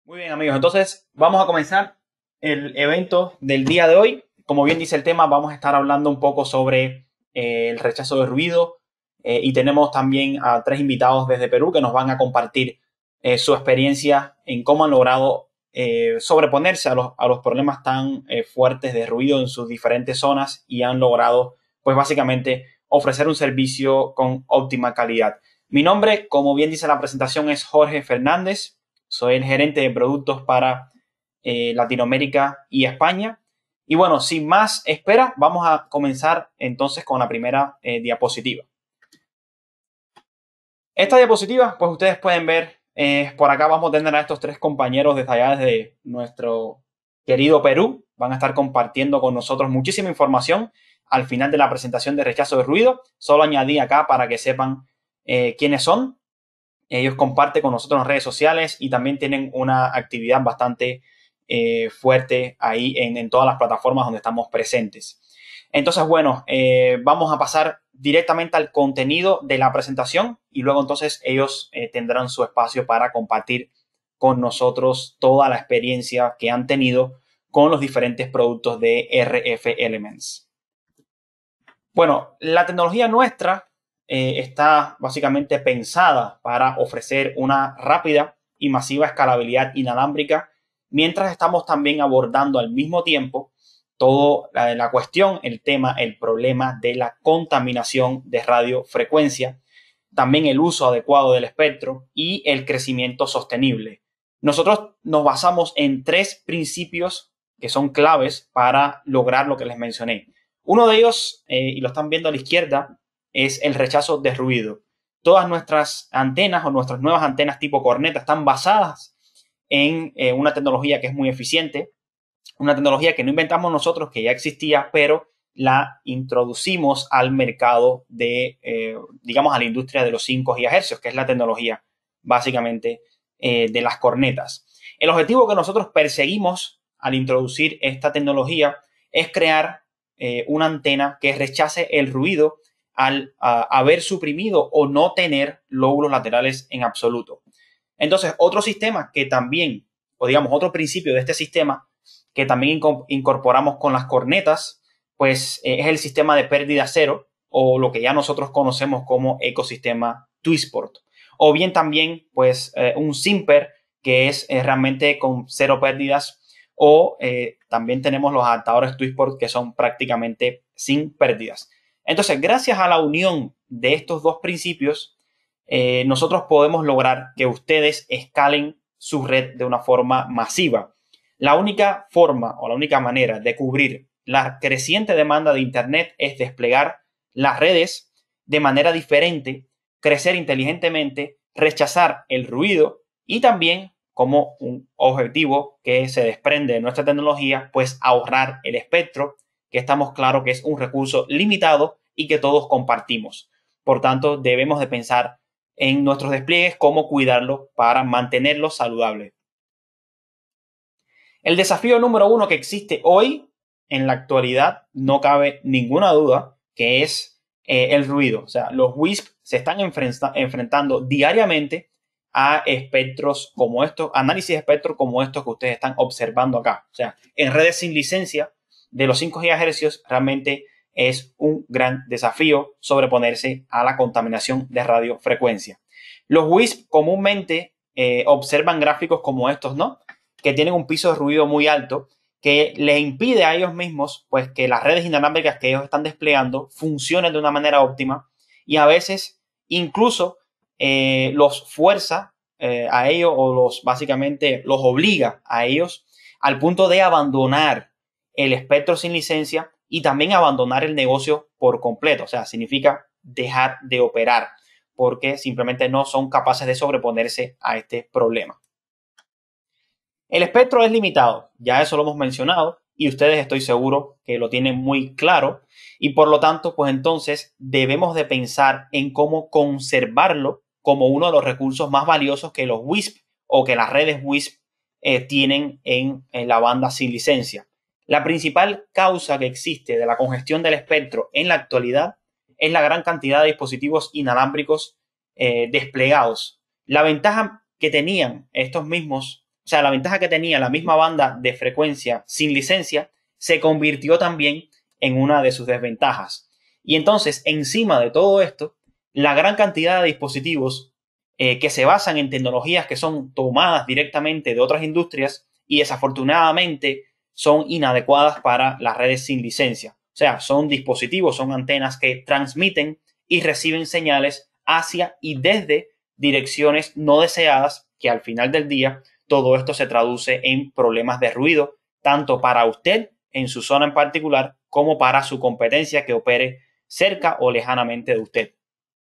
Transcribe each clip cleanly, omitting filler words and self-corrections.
Muy bien, amigos. Entonces, vamos a comenzar el evento del día de hoy. Como bien dice el tema, vamos a estar hablando un poco sobre el rechazo de ruido y tenemos también a tres invitados desde Perú que nos van a compartir su experiencia en cómo han logrado sobreponerse a los problemas tan fuertes de ruido en sus diferentes zonas y han logrado, pues básicamente, ofrecer un servicio con óptima calidad. Mi nombre, como bien dice la presentación, es Jorge Fernández. Soy el gerente de productos para Latinoamérica y España. Y bueno, sin más espera, vamos a comenzar entonces con la primera diapositiva. Esta diapositiva, pues ustedes pueden ver, por acá vamos a tener a estos tres compañeros desde allá, desde nuestro querido Perú. Van a estar compartiendo con nosotros muchísima información al final de la presentación de rechazo de ruido. Solo añadí acá para que sepan quiénes son. Ellos comparten con nosotros en las redes sociales y también tienen una actividad bastante fuerte ahí en todas las plataformas donde estamos presentes. Entonces, bueno, vamos a pasar directamente al contenido de la presentación y luego entonces ellos tendrán su espacio para compartir con nosotros toda la experiencia que han tenido con los diferentes productos de RF Elements. Bueno, la tecnología nuestra está básicamente pensada para ofrecer una rápida y masiva escalabilidad inalámbrica, mientras estamos también abordando al mismo tiempo toda la cuestión, el tema, el problema de la contaminación de radiofrecuencia, también el uso adecuado del espectro y el crecimiento sostenible. Nosotros nos basamos en tres principios que son claves para lograr lo que les mencioné. Uno de ellos, y lo están viendo a la izquierda, es el rechazo de ruido. Todas nuestras antenas o nuestras nuevas antenas tipo corneta están basadas en una tecnología que es muy eficiente, una tecnología que no inventamos nosotros, que ya existía, pero la introducimos al mercado de, digamos, a la industria de los 5 GHz, que es la tecnología básicamente de las cornetas. El objetivo que nosotros perseguimos al introducir esta tecnología es crear una antena que rechace el ruido al haber suprimido o no tener lóbulos laterales en absoluto. Entonces, otro sistema que también, o digamos, otro principio de este sistema que también incorporamos con las cornetas, pues es el sistema de pérdida cero, o lo que ya nosotros conocemos como ecosistema Twisport. O bien también, pues, un Simper, que es realmente con cero pérdidas, o también tenemos los adaptadores Twisport que son prácticamente sin pérdidas. Entonces, gracias a la unión de estos dos principios, nosotros podemos lograr que ustedes escalen su red de una forma masiva. La única forma o la única manera de cubrir la creciente demanda de Internet es desplegar las redes de manera diferente, crecer inteligentemente, rechazar el ruido y también, como un objetivo que se desprende de nuestra tecnología, pues ahorrar el espectro, que estamos claros que es un recurso limitado y que todos compartimos. Por tanto, debemos de pensar en nuestros despliegues, cómo cuidarlo para mantenerlo saludable. El desafío número uno que existe hoy, en la actualidad, no cabe ninguna duda, que es el ruido. O sea, los WISP se están enfrentando diariamente a espectros como estos, análisis de espectros como estos que ustedes están observando acá. O sea, en redes sin licencia de los 5 GHz realmente es un gran desafío sobreponerse a la contaminación de radiofrecuencia. Los WISP comúnmente observan gráficos como estos, ¿no? Que tienen un piso de ruido muy alto que les impide a ellos mismos, pues, que las redes inalámbricas que ellos están desplegando funcionen de una manera óptima y a veces incluso los fuerza a ellos o básicamente los obliga a ellos al punto de abandonar el espectro sin licencia y también abandonar el negocio por completo. O sea, significa dejar de operar porque simplemente no son capaces de sobreponerse a este problema. El espectro es limitado, ya eso lo hemos mencionado y ustedes estoy seguro que lo tienen muy claro y por lo tanto, pues entonces debemos de pensar en cómo conservarlo como uno de los recursos más valiosos que los WISP o que las redes WISP tienen en la banda sin licencia. La principal causa que existe de la congestión del espectro en la actualidad es la gran cantidad de dispositivos inalámbricos desplegados. La ventaja que tenían estos mismos o sea, la ventaja que tenía la misma banda de frecuencia sin licencia, se convirtió también en una de sus desventajas. Y entonces, encima de todo esto, la gran cantidad de dispositivos que se basan en tecnologías que son tomadas directamente de otras industrias y desafortunadamente son inadecuadas para las redes sin licencia. O sea, son dispositivos, son antenas que transmiten y reciben señales hacia y desde direcciones no deseadas, que al final del día todo esto se traduce en problemas de ruido, tanto para usted en su zona en particular como para su competencia que opere cerca o lejanamente de usted.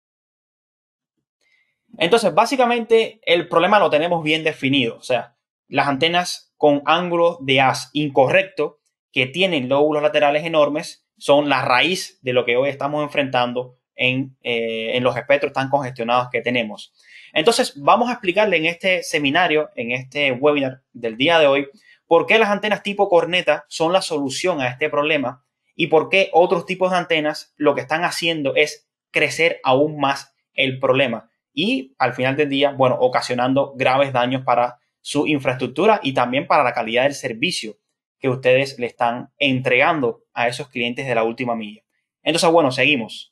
Entonces, básicamente el problema lo tenemos bien definido. O sea, las antenas con ángulo de haz incorrecto que tienen lóbulos laterales enormes son la raíz de lo que hoy estamos enfrentando en los espectros tan congestionados que tenemos. Entonces, vamos a explicarle en este seminario, en este webinar del día de hoy, por qué las antenas tipo corneta son la solución a este problema y por qué otros tipos de antenas lo que están haciendo es crecer aún más el problema y al final del día, bueno, ocasionando graves daños para su infraestructura y también para la calidad del servicio que ustedes le están entregando a esos clientes de la última milla. Entonces, bueno, seguimos.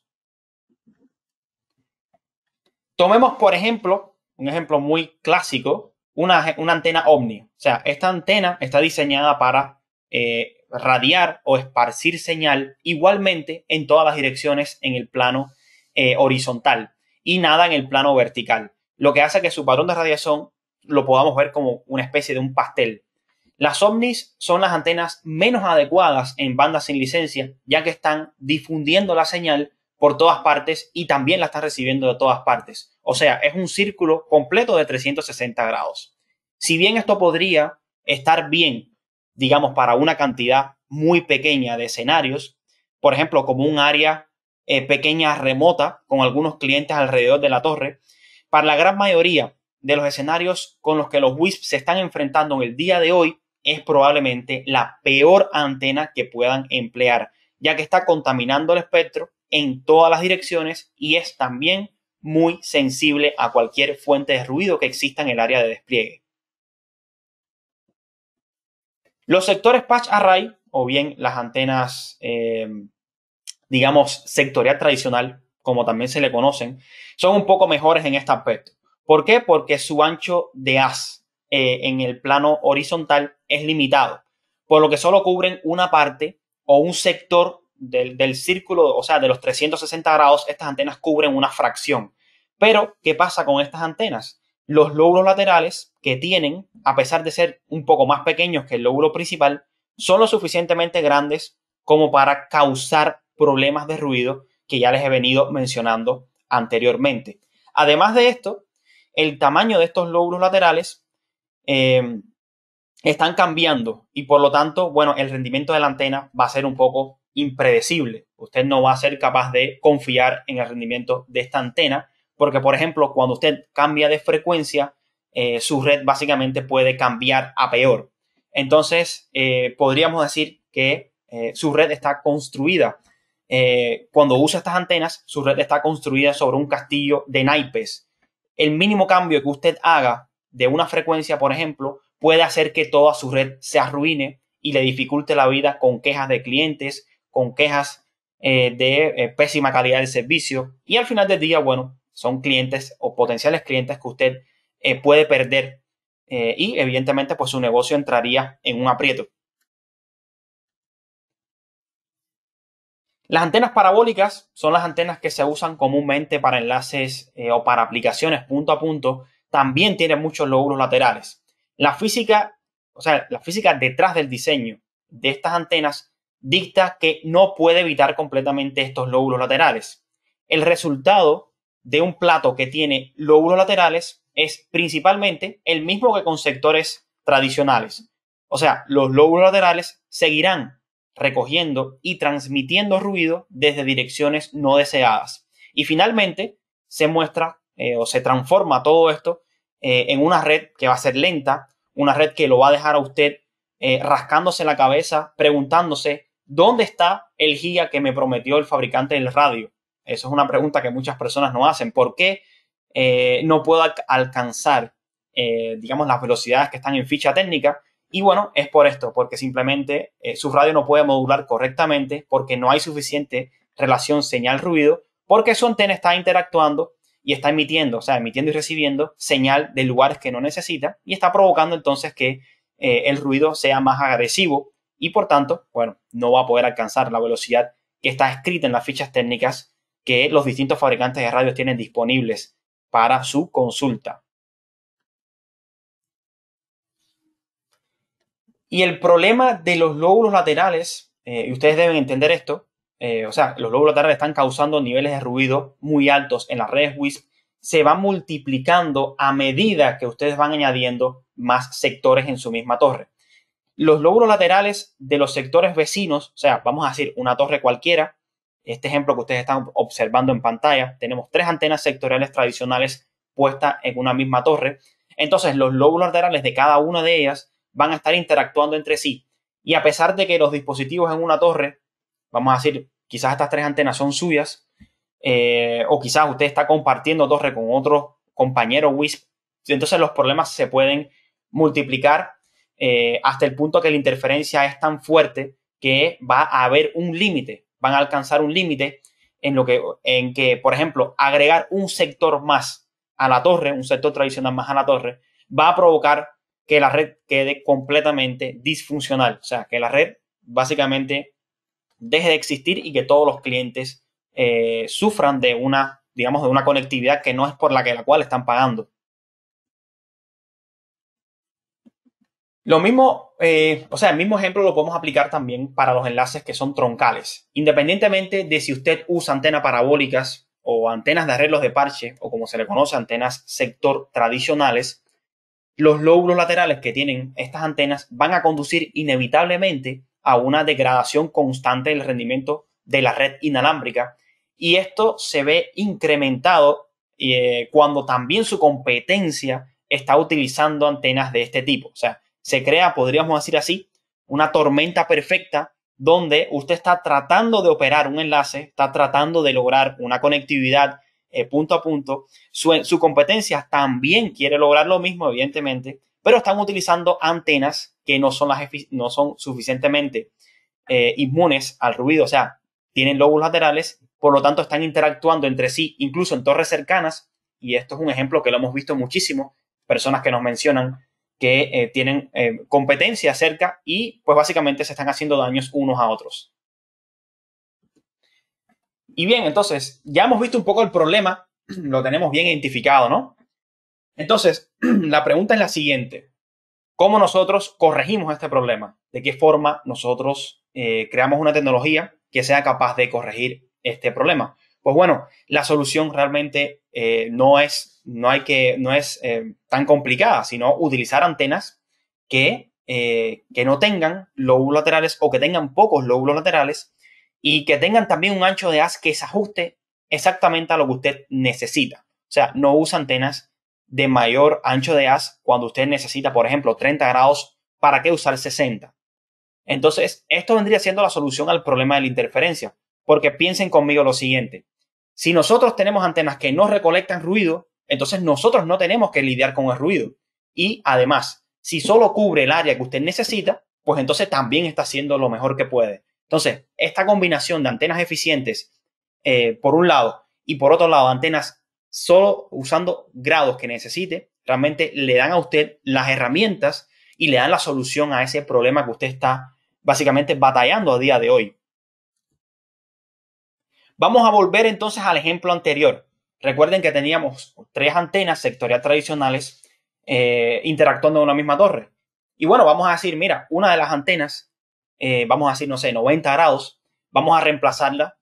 Tomemos, por ejemplo, un ejemplo muy clásico, una antena Omni. O sea, esta antena está diseñada para radiar o esparcir señal igualmente en todas las direcciones en el plano horizontal y nada en el plano vertical, lo que hace que su patrón de radiación lo podamos ver como una especie de un pastel. Las Omnis son las antenas menos adecuadas en bandas sin licencia, ya que están difundiendo la señal por todas partes y también la están recibiendo de todas partes. O sea, es un círculo completo de 360 grados. Si bien esto podría estar bien, digamos, para una cantidad muy pequeña de escenarios, por ejemplo, como un área pequeña remota con algunos clientes alrededor de la torre, para la gran mayoría de los escenarios con los que los WISP se están enfrentando en el día de hoy, es probablemente la peor antena que puedan emplear, ya que está contaminando el espectro en todas las direcciones y es también muy sensible a cualquier fuente de ruido que exista en el área de despliegue. Los sectores patch array, o bien las antenas, digamos, sectorial tradicional, como también se le conocen, son un poco mejores en este aspecto. ¿Por qué? Porque su ancho de haz en el plano horizontal es limitado, por lo que solo cubren una parte o un sector del círculo, o sea, de los 360 grados, estas antenas cubren una fracción. Pero, ¿qué pasa con estas antenas? Los lóbulos laterales que tienen, a pesar de ser un poco más pequeños que el lóbulo principal, son lo suficientemente grandes como para causar problemas de ruido que ya les he venido mencionando anteriormente. Además de esto, el tamaño de estos lóbulos laterales están cambiando y por lo tanto, bueno, el rendimiento de la antena va a ser un poco impredecible. Usted no va a ser capaz de confiar en el rendimiento de esta antena porque, por ejemplo, cuando usted cambia de frecuencia, su red básicamente puede cambiar a peor. Entonces, podríamos decir que su red está construida. Cuando usa estas antenas, su red está construida sobre un castillo de naipes. El mínimo cambio que usted haga de una frecuencia, por ejemplo, puede hacer que toda su red se arruine y le dificulte la vida con quejas de clientes, con quejas de pésima calidad del servicio. Y al final del día, bueno, son clientes o potenciales clientes que usted puede perder y evidentemente pues su negocio entraría en un aprieto. Las antenas parabólicas son las antenas que se usan comúnmente para enlaces o para aplicaciones punto a punto. También tienen muchos lóbulos laterales. La física, o sea, la física detrás del diseño de estas antenas dicta que no puede evitar completamente estos lóbulos laterales. El resultado de un plato que tiene lóbulos laterales es principalmente el mismo que con sectores tradicionales. O sea, los lóbulos laterales seguirán recogiendo y transmitiendo ruido desde direcciones no deseadas. Y finalmente se muestra o se transforma todo esto en una red que va a ser lenta, una red que lo va a dejar a usted rascándose la cabeza, preguntándose ¿dónde está el giga que me prometió el fabricante del radio? Eso es una pregunta que muchas personas no hacen. ¿Por qué no puedo alcanzar digamos, las velocidades que están en ficha técnica. Y bueno, es por esto, porque simplemente su radio no puede modular correctamente porque no hay suficiente relación señal-ruido, porque su antena está interactuando y está emitiendo, o sea, emitiendo y recibiendo señal de lugares que no necesita y está provocando entonces que el ruido sea más agresivo y por tanto, bueno, no va a poder alcanzar la velocidad que está escrita en las fichas técnicas que los distintos fabricantes de radios tienen disponibles para su consulta. Y el problema de los lóbulos laterales, y ustedes deben entender esto, o sea, los lóbulos laterales están causando niveles de ruido muy altos en las redes WISP, se van multiplicando a medida que ustedes van añadiendo más sectores en su misma torre. Los lóbulos laterales de los sectores vecinos, o sea, vamos a decir una torre cualquiera, este ejemplo que ustedes están observando en pantalla, tenemos 3 antenas sectoriales tradicionales puestas en una misma torre. Entonces, los lóbulos laterales de cada una de ellas van a estar interactuando entre sí. Y a pesar de que los dispositivos en una torre, vamos a decir, quizás estas 3 antenas son suyas, o quizás usted está compartiendo torre con otro compañero WISP, entonces los problemas se pueden multiplicar hasta el punto que la interferencia es tan fuerte que va a haber un límite, van a alcanzar un límite en que, por ejemplo, agregar un sector más a la torre, un sector tradicional más a la torre, va a provocar que la red quede completamente disfuncional. O sea, que la red básicamente deje de existir y que todos los clientes sufran de una, digamos, de una conectividad que no es por la cual están pagando. Lo mismo, o sea, el mismo ejemplo lo podemos aplicar también para los enlaces que son troncales. Independientemente de si usted usa antenas parabólicas o antenas de arreglos de parche, o como se le conoce, antenas sector tradicionales, los lóbulos laterales que tienen estas antenas van a conducir inevitablemente a una degradación constante del rendimiento de la red inalámbrica. Y esto se ve incrementado cuando también su competencia está utilizando antenas de este tipo. O sea, se crea, podríamos decir así, una tormenta perfecta donde usted está tratando de operar un enlace, está tratando de lograr una conectividad punto a punto. Su competencia también quiere lograr lo mismo, evidentemente, pero están utilizando antenas que no son suficientemente inmunes al ruido, o sea, tienen lóbulos laterales, por lo tanto están interactuando entre sí, incluso en torres cercanas, y esto es un ejemplo que lo hemos visto muchísimo, personas que nos mencionan que tienen competencia cerca y pues básicamente se están haciendo daños unos a otros. Y bien, entonces ya hemos visto un poco el problema, lo tenemos bien identificado, ¿no? Entonces, la pregunta es la siguiente. ¿Cómo nosotros corregimos este problema? ¿De qué forma nosotros creamos una tecnología que sea capaz de corregir este problema? Pues bueno, la solución realmente no es tan complicada, sino utilizar antenas que no tengan lóbulos laterales o que tengan pocos lóbulos laterales y que tengan también un ancho de haz que se ajuste exactamente a lo que usted necesita. O sea, no usa antenas de mayor ancho de haz cuando usted necesita, por ejemplo, 30 grados. ¿Para qué usar 60? Entonces, esto vendría siendo la solución al problema de la interferencia. Porque piensen conmigo lo siguiente. Si nosotros tenemos antenas que no recolectan ruido, entonces nosotros no tenemos que lidiar con el ruido. Y además, si solo cubre el área que usted necesita, pues entonces también está haciendo lo mejor que puede. Entonces, esta combinación de antenas eficientes, por un lado, y por otro lado, antenas solo usando grados que necesite, realmente le dan a usted las herramientas y le dan la solución a ese problema que usted está básicamente batallando a día de hoy. Vamos a volver entonces al ejemplo anterior. Recuerden que teníamos 3 antenas sectorial tradicionales interactuando en una misma torre. Y bueno, vamos a decir, mira, una de las antenas, vamos a decir, no sé, 90 grados, vamos a reemplazarla,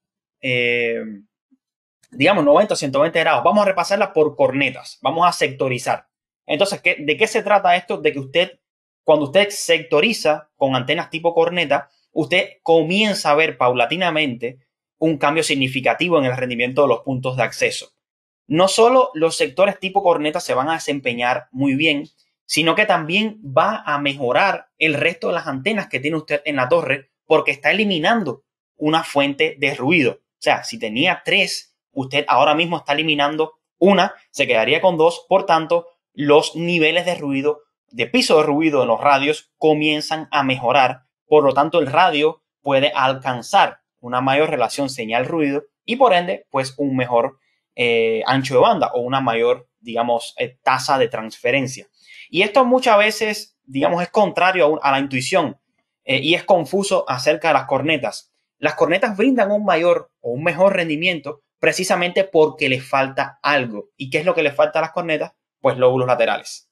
digamos 90 o 120 grados, vamos a repasarla por cornetas, vamos a sectorizar. Entonces, ¿de qué se trata esto? De que usted, cuando usted sectoriza con antenas tipo corneta, usted comienza a ver paulatinamente un cambio significativo en el rendimiento de los puntos de acceso. No solo los sectores tipo corneta se van a desempeñar muy bien, sino que también va a mejorar el resto de las antenas que tiene usted en la torre porque está eliminando una fuente de ruido. O sea, si tenía 3, usted ahora mismo está eliminando una, se quedaría con 2, por tanto, los niveles de ruido, de piso de ruido en los radios comienzan a mejorar. Por lo tanto, el radio puede alcanzar una mayor relación señal-ruido y por ende, pues un mejor ancho de banda o una mayor, digamos, tasa de transferencia. Y esto muchas veces, digamos, es contrario a la intuición y es confuso acerca de las cornetas. Las cornetas brindan un mayor o un mejor rendimiento precisamente porque les falta algo. ¿Y qué es lo que les falta a las cornetas? Pues lóbulos laterales.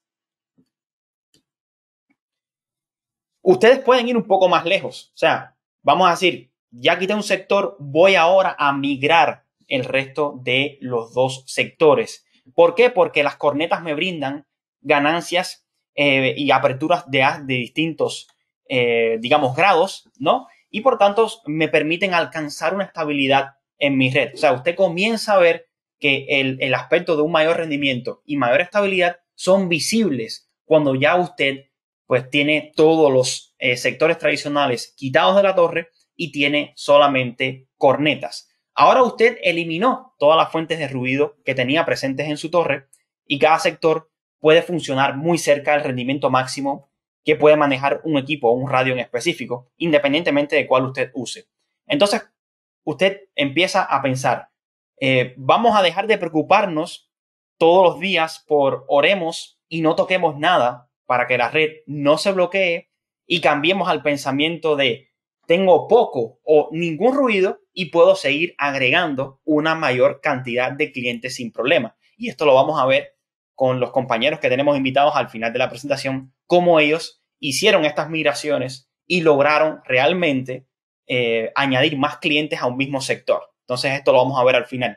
Ustedes pueden ir un poco más lejos. O sea, vamos a decir, ya quité un sector, voy ahora a migrar el resto de los dos sectores. ¿Por qué? Porque las cornetas me brindan ganancias y aperturas de distintos, digamos, grados, ¿no? Y por tanto me permiten alcanzar una estabilidad en mi red. O sea, usted comienza a ver que el aspecto de un mayor rendimiento y mayor estabilidad son visibles cuando ya usted pues tiene todos los sectores tradicionales quitados de la torre y tiene solamente cornetas. Ahora usted eliminó todas las fuentes de ruido que tenía presentes en su torre y cada sector puede funcionar muy cerca del rendimiento máximo que puede manejar un equipo o un radio en específico, independientemente de cuál usted use. Entonces, usted empieza a pensar, vamos a dejar de preocuparnos todos los días por oremos y no toquemos nada para que la red no se bloquee y cambiemos al pensamiento de tengo poco o ningún ruido y puedo seguir agregando una mayor cantidad de clientes sin problema. Y esto lo vamos a ver con los compañeros que tenemos invitados al final de la presentación, cómo ellos hicieron estas migraciones y lograron realmente añadir más clientes a un mismo sector. Entonces esto lo vamos a ver al final.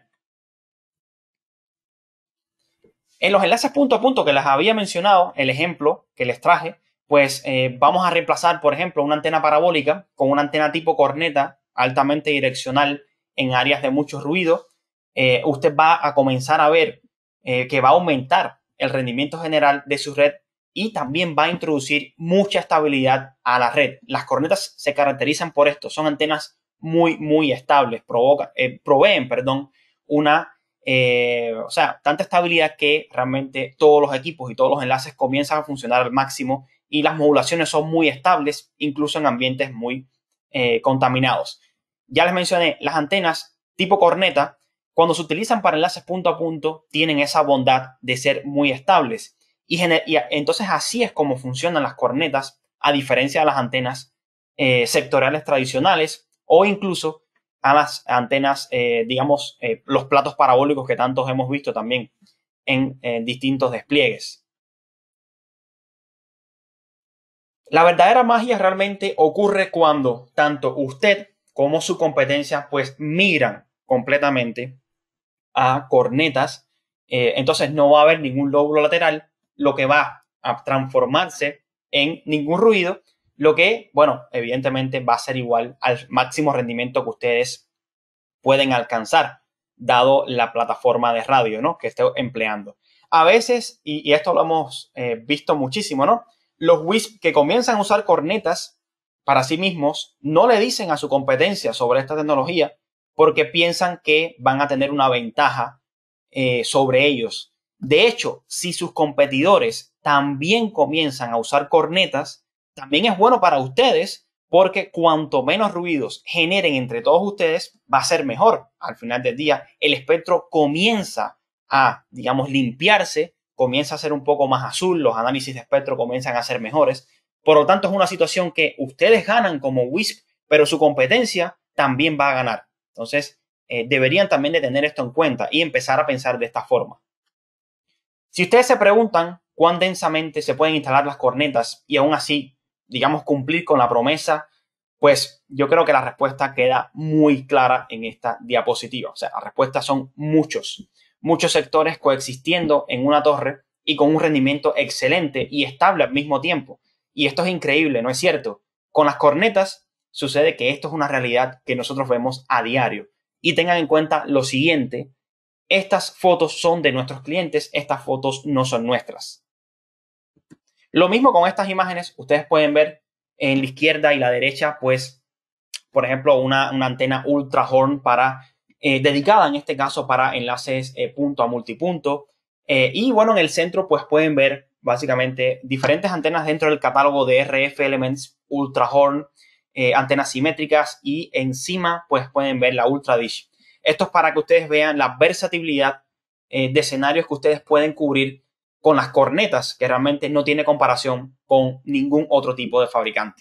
En los enlaces punto a punto que les había mencionado, el ejemplo que les traje, pues vamos a reemplazar, por ejemplo, una antena parabólica con una antena tipo corneta altamente direccional en áreas de mucho ruido. Usted va a comenzar a ver que va a aumentar el rendimiento general de su red y también va a introducir mucha estabilidad a la red. Las cornetas se caracterizan por esto, son antenas muy estables, proveen una o sea, tanta estabilidad que realmente todos los equipos y todos los enlaces comienzan a funcionar al máximo y las modulaciones son muy estables, incluso en ambientes muy contaminados. Ya les mencioné, las antenas tipo corneta, cuando se utilizan para enlaces punto a punto, tienen esa bondad de ser muy estables. Y entonces así es como funcionan las cornetas, a diferencia de las antenas sectoriales tradicionales o incluso a las antenas, digamos, los platos parabólicos que tantos hemos visto también en distintos despliegues. La verdadera magia realmente ocurre cuando tanto usted como su competencia pues migran completamente a cornetas. Entonces no va a haber ningún lóbulo lateral, lo que va a transformarse en ningún ruido, lo que, bueno, evidentemente va a ser igual al máximo rendimiento que ustedes pueden alcanzar, dado la plataforma de radio, ¿no?, que esté empleando. A veces, y esto lo hemos visto muchísimo, ¿no?, los WISP que comienzan a usar cornetas para sí mismos no le dicen a su competencia sobre esta tecnología porque piensan que van a tener una ventaja sobre ellos. De hecho, si sus competidores también comienzan a usar cornetas, también es bueno para ustedes porque cuanto menos ruidos generen entre todos ustedes, va a ser mejor. Al final del día, el espectro comienza a, digamos, limpiarse, comienza a ser un poco más azul, los análisis de espectro comienzan a ser mejores. Por lo tanto, es una situación que ustedes ganan como WISP, pero su competencia también va a ganar. Entonces, deberían también de tener esto en cuenta y empezar a pensar de esta forma. Si ustedes se preguntan cuán densamente se pueden instalar las cornetas y aún así, digamos, cumplir con la promesa, pues yo creo que la respuesta queda muy clara en esta diapositiva. O sea, la respuesta son muchos sectores coexistiendo en una torre y con un rendimiento excelente y estable al mismo tiempo. Y esto es increíble, ¿no es cierto? Con las cornetas sucede que esto es una realidad que nosotros vemos a diario. Y tengan en cuenta lo siguiente: estas fotos son de nuestros clientes, estas fotos no son nuestras. Lo mismo con estas imágenes, ustedes pueden ver en la izquierda y la derecha, pues, por ejemplo, una antena Ultra Horn dedicada en este caso para enlaces punto a multipunto. Y bueno, en el centro pues pueden ver básicamente diferentes antenas dentro del catálogo de RF Elements, Ultra Horn, antenas simétricas, y encima pues pueden ver la Ultra Dish. Esto es para que ustedes vean la versatilidad de escenarios que ustedes pueden cubrir con las cornetas, que realmente no tiene comparación con ningún otro tipo de fabricante.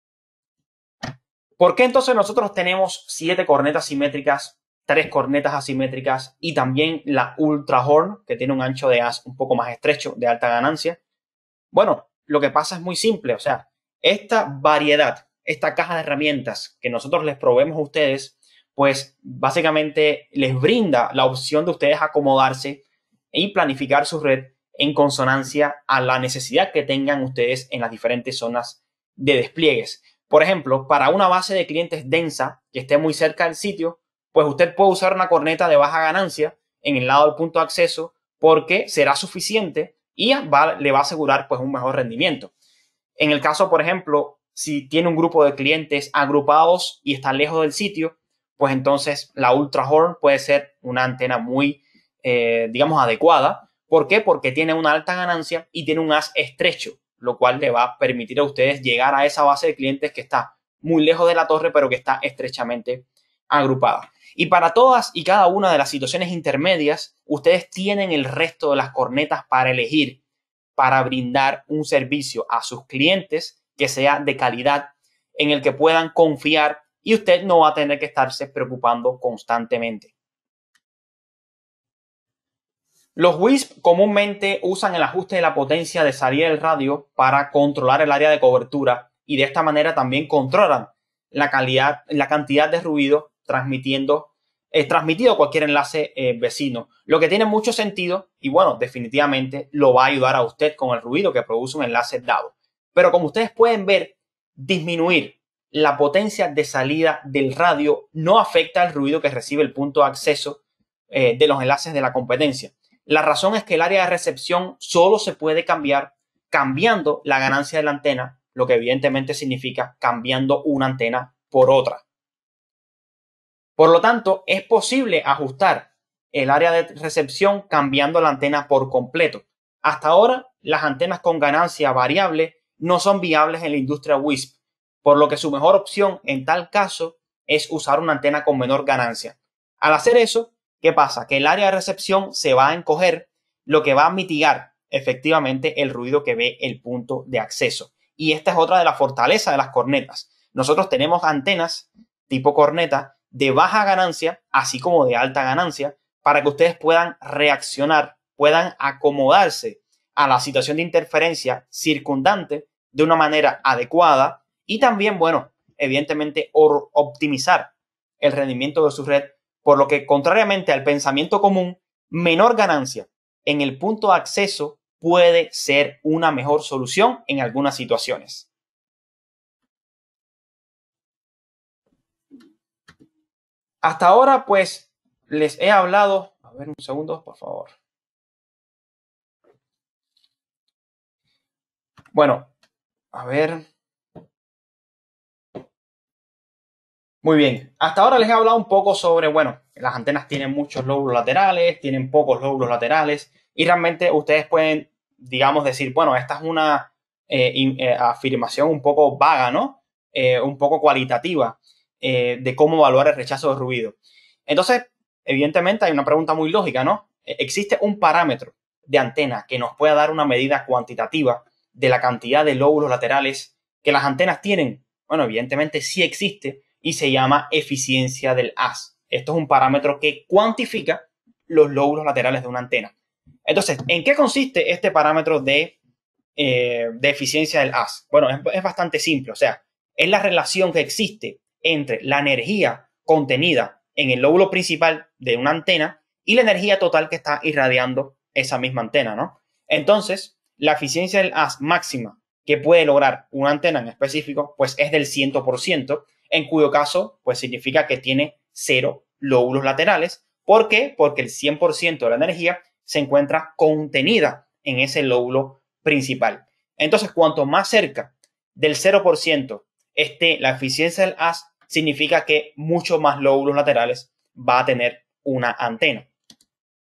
¿Por qué entonces nosotros tenemos 7 cornetas simétricas, 3 cornetas asimétricas y también la Ultra Horn, que tiene un ancho de haz un poco más estrecho, de alta ganancia? Bueno, lo que pasa es muy simple. O sea, esta variedad, esta caja de herramientas que nosotros les proveemos a ustedes, pues básicamente les brinda la opción de ustedes acomodarse y planificar su red en consonancia a la necesidad que tengan ustedes en las diferentes zonas de despliegues. Por ejemplo, para una base de clientes densa que esté muy cerca del sitio, pues usted puede usar una corneta de baja ganancia en el lado del punto de acceso, porque será suficiente y le va a asegurar pues un mejor rendimiento. En el caso, por ejemplo, si tiene un grupo de clientes agrupados y está lejos del sitio, pues entonces la Ultra Horn puede ser una antena muy, digamos, adecuada. ¿Por qué? Porque tiene una alta ganancia y tiene un haz estrecho, lo cual le va a permitir a ustedes llegar a esa base de clientes que está muy lejos de la torre, pero que está estrechamente agrupada. Y para todas y cada una de las situaciones intermedias, ustedes tienen el resto de las cornetas para elegir, para brindar un servicio a sus clientes que sea de calidad, en el que puedan confiar, y usted no va a tener que estarse preocupando constantemente. Los WISP comúnmente usan el ajuste de la potencia de salida del radio para controlar el área de cobertura, y de esta manera también controlan la cantidad de ruido transmitido a cualquier enlace vecino, lo que tiene mucho sentido y bueno, definitivamente lo va a ayudar a usted con el ruido que produce un enlace dado. Pero como ustedes pueden ver, disminuir la potencia de salida del radio no afecta el ruido que recibe el punto de acceso de los enlaces de la competencia. La razón es que el área de recepción solo se puede cambiar cambiando la ganancia de la antena, lo que evidentemente significa cambiando una antena por otra. Por lo tanto, es posible ajustar el área de recepción cambiando la antena por completo. Hasta ahora, las antenas con ganancia variable no son viables en la industria WISP, por lo que su mejor opción en tal caso es usar una antena con menor ganancia. Al hacer eso, ¿qué pasa? Que el área de recepción se va a encoger, lo que va a mitigar efectivamente el ruido que ve el punto de acceso. Y esta es otra de las fortalezas de las cornetas. Nosotros tenemos antenas tipo corneta de baja ganancia, así como de alta ganancia, para que ustedes puedan reaccionar, puedan acomodarse a la situación de interferencia circundante de una manera adecuada y también, bueno, evidentemente optimizar el rendimiento de su red, por lo que contrariamente al pensamiento común, menor ganancia en el punto de acceso puede ser una mejor solución en algunas situaciones. Hasta ahora, pues, les he hablado. A ver, un segundo, por favor. Bueno, a ver. Muy bien. Hasta ahora les he hablado un poco sobre, bueno, las antenas tienen muchos lóbulos laterales, tienen pocos lóbulos laterales, y realmente ustedes pueden, digamos, decir, bueno, esta es una afirmación un poco vaga, ¿no? Un poco cualitativa de cómo evaluar el rechazo de ruido. Entonces, evidentemente hay una pregunta muy lógica, ¿no? ¿Existe un parámetro de antena que nos pueda dar una medida cuantitativa de la cantidad de lóbulos laterales que las antenas tienen? Bueno, evidentemente sí existe y se llama eficiencia del haz. Esto es un parámetro que cuantifica los lóbulos laterales de una antena. Entonces, ¿en qué consiste este parámetro de eficiencia del haz? Bueno, es bastante simple. O sea, es la relación que existe entre la energía contenida en el lóbulo principal de una antena y la energía total que está irradiando esa misma antena, ¿no? Entonces, la eficiencia del haz máxima que puede lograr una antena en específico, pues es del 100%, en cuyo caso, pues significa que tiene 0 lóbulos laterales. ¿Por qué? Porque el 100% de la energía se encuentra contenida en ese lóbulo principal. Entonces, cuanto más cerca del 0% esté la eficiencia del haz, significa que mucho más lóbulos laterales va a tener una antena.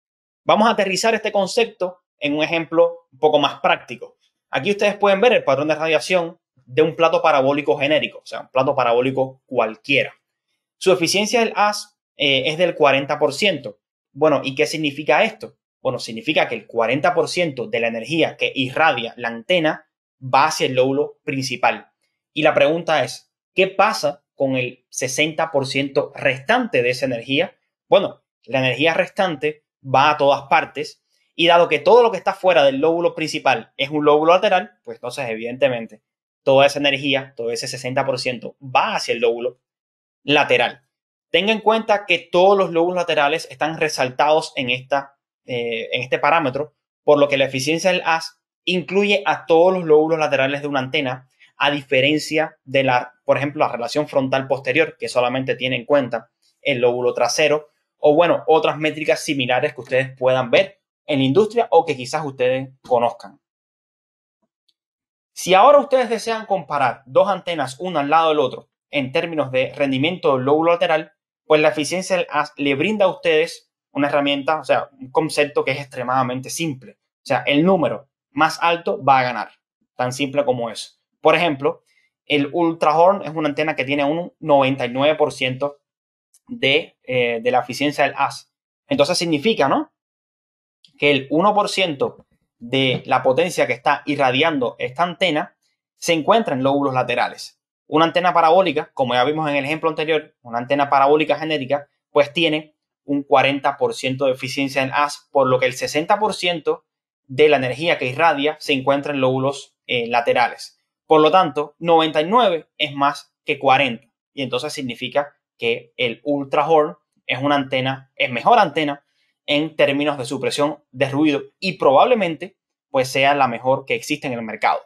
Vamos a aterrizar este concepto en un ejemplo un poco más práctico. Aquí ustedes pueden ver el patrón de radiación de un plato parabólico genérico, o sea, un plato parabólico cualquiera. Su eficiencia del haz es del 40%. Bueno, ¿y qué significa esto? Bueno, significa que el 40% de la energía que irradia la antena va hacia el lóbulo principal. Y la pregunta es, ¿qué pasa con el 60% restante de esa energía? Bueno, la energía restante va a todas partes y dado que todo lo que está fuera del lóbulo principal es un lóbulo lateral, pues entonces evidentemente toda esa energía, todo ese 60% va hacia el lóbulo lateral. Tenga en cuenta que todos los lóbulos laterales están resaltados en este parámetro, por lo que la eficiencia del haz incluye a todos los lóbulos laterales de una antena, a diferencia de por ejemplo, la relación frontal posterior, que solamente tiene en cuenta el lóbulo trasero, o bueno, otras métricas similares que ustedes puedan ver en la industria o que quizás ustedes conozcan. Si ahora ustedes desean comparar dos antenas una al lado del otro en términos de rendimiento del lóbulo lateral, pues la eficiencia del haz le brinda a ustedes una herramienta, o sea, un concepto que es extremadamente simple. O sea, el número más alto va a ganar. Tan simple como eso. Por ejemplo, el Ultrahorn es una antena que tiene un 99% de la eficiencia del haz. Entonces significa, ¿no?, que el 1% de la potencia que está irradiando esta antena se encuentra en lóbulos laterales. Una antena parabólica, como ya vimos en el ejemplo anterior, una antena parabólica genérica, pues tiene un 40% de eficiencia en haz, por lo que el 60% de la energía que irradia se encuentra en lóbulos laterales. Por lo tanto, 99 es más que 40. Y entonces significa que el Ultrahorn es una antena, es mejor antena en términos de supresión de ruido y probablemente pues sea la mejor que existe en el mercado.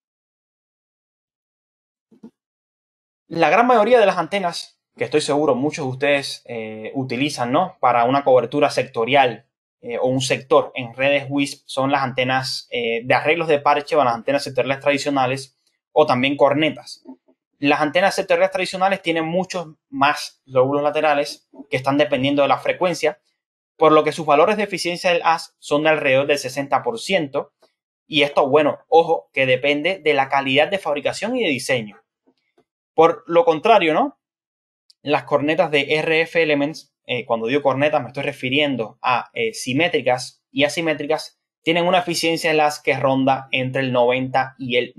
La gran mayoría de las antenas, que estoy seguro muchos de ustedes utilizan, ¿no?, para una cobertura sectorial o un sector en redes WISP, son las antenas de arreglos de parche o las antenas sectoriales tradicionales o también cornetas. Las antenas sectoriales tradicionales tienen muchos más lóbulos laterales que están dependiendo de la frecuencia, por lo que sus valores de eficiencia del haz son de alrededor del 60%. Y esto, bueno, ojo, que depende de la calidad de fabricación y de diseño. Por lo contrario, ¿no?, las cornetas de RF Elements, cuando digo cornetas me estoy refiriendo a simétricas y asimétricas, tienen una eficiencia del haz que ronda entre el 90 y el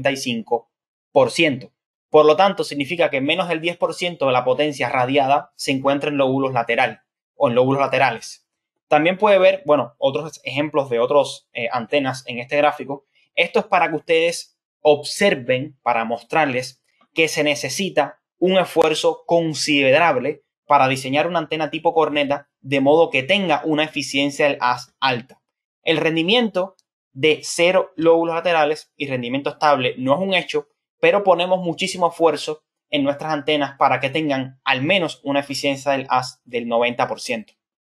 95%. Por lo tanto, significa que menos del 10% de la potencia radiada se encuentra en lóbulos laterales o en lóbulos laterales. También puede ver, bueno, otros ejemplos de otras antenas en este gráfico. Esto es para que ustedes observen, para mostrarles que se necesita un esfuerzo considerable para diseñar una antena tipo corneta de modo que tenga una eficiencia del haz alta. El rendimiento de 0 lóbulos laterales y rendimiento estable no es un hecho, pero ponemos muchísimo esfuerzo en nuestras antenas para que tengan al menos una eficiencia del haz del 90%.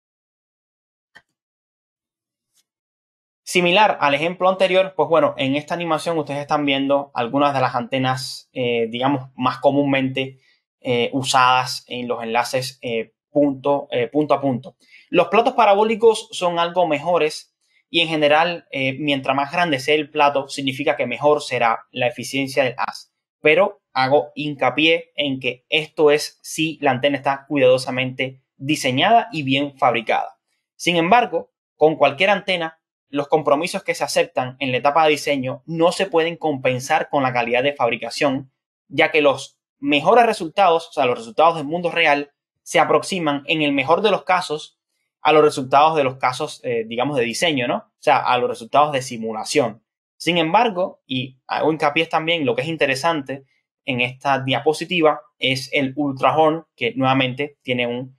Similar al ejemplo anterior, pues bueno, en esta animación ustedes están viendo algunas de las antenas, digamos, más comúnmente usadas en los enlaces punto a punto. Los platos parabólicos son algo mejores y en general, mientras más grande sea el plato, significa que mejor será la eficiencia del haz. Pero hago hincapié en que esto es si la antena está cuidadosamente diseñada y bien fabricada. Sin embargo, con cualquier antena, los compromisos que se aceptan en la etapa de diseño no se pueden compensar con la calidad de fabricación, ya que los mejores resultados, o sea, los resultados del mundo real, se aproximan en el mejor de los casos a los resultados de los casos, digamos, de diseño, ¿no? O sea, a los resultados de simulación. Sin embargo, y hago hincapié también, lo que es interesante en esta diapositiva es el Ultrahorn, que nuevamente tiene un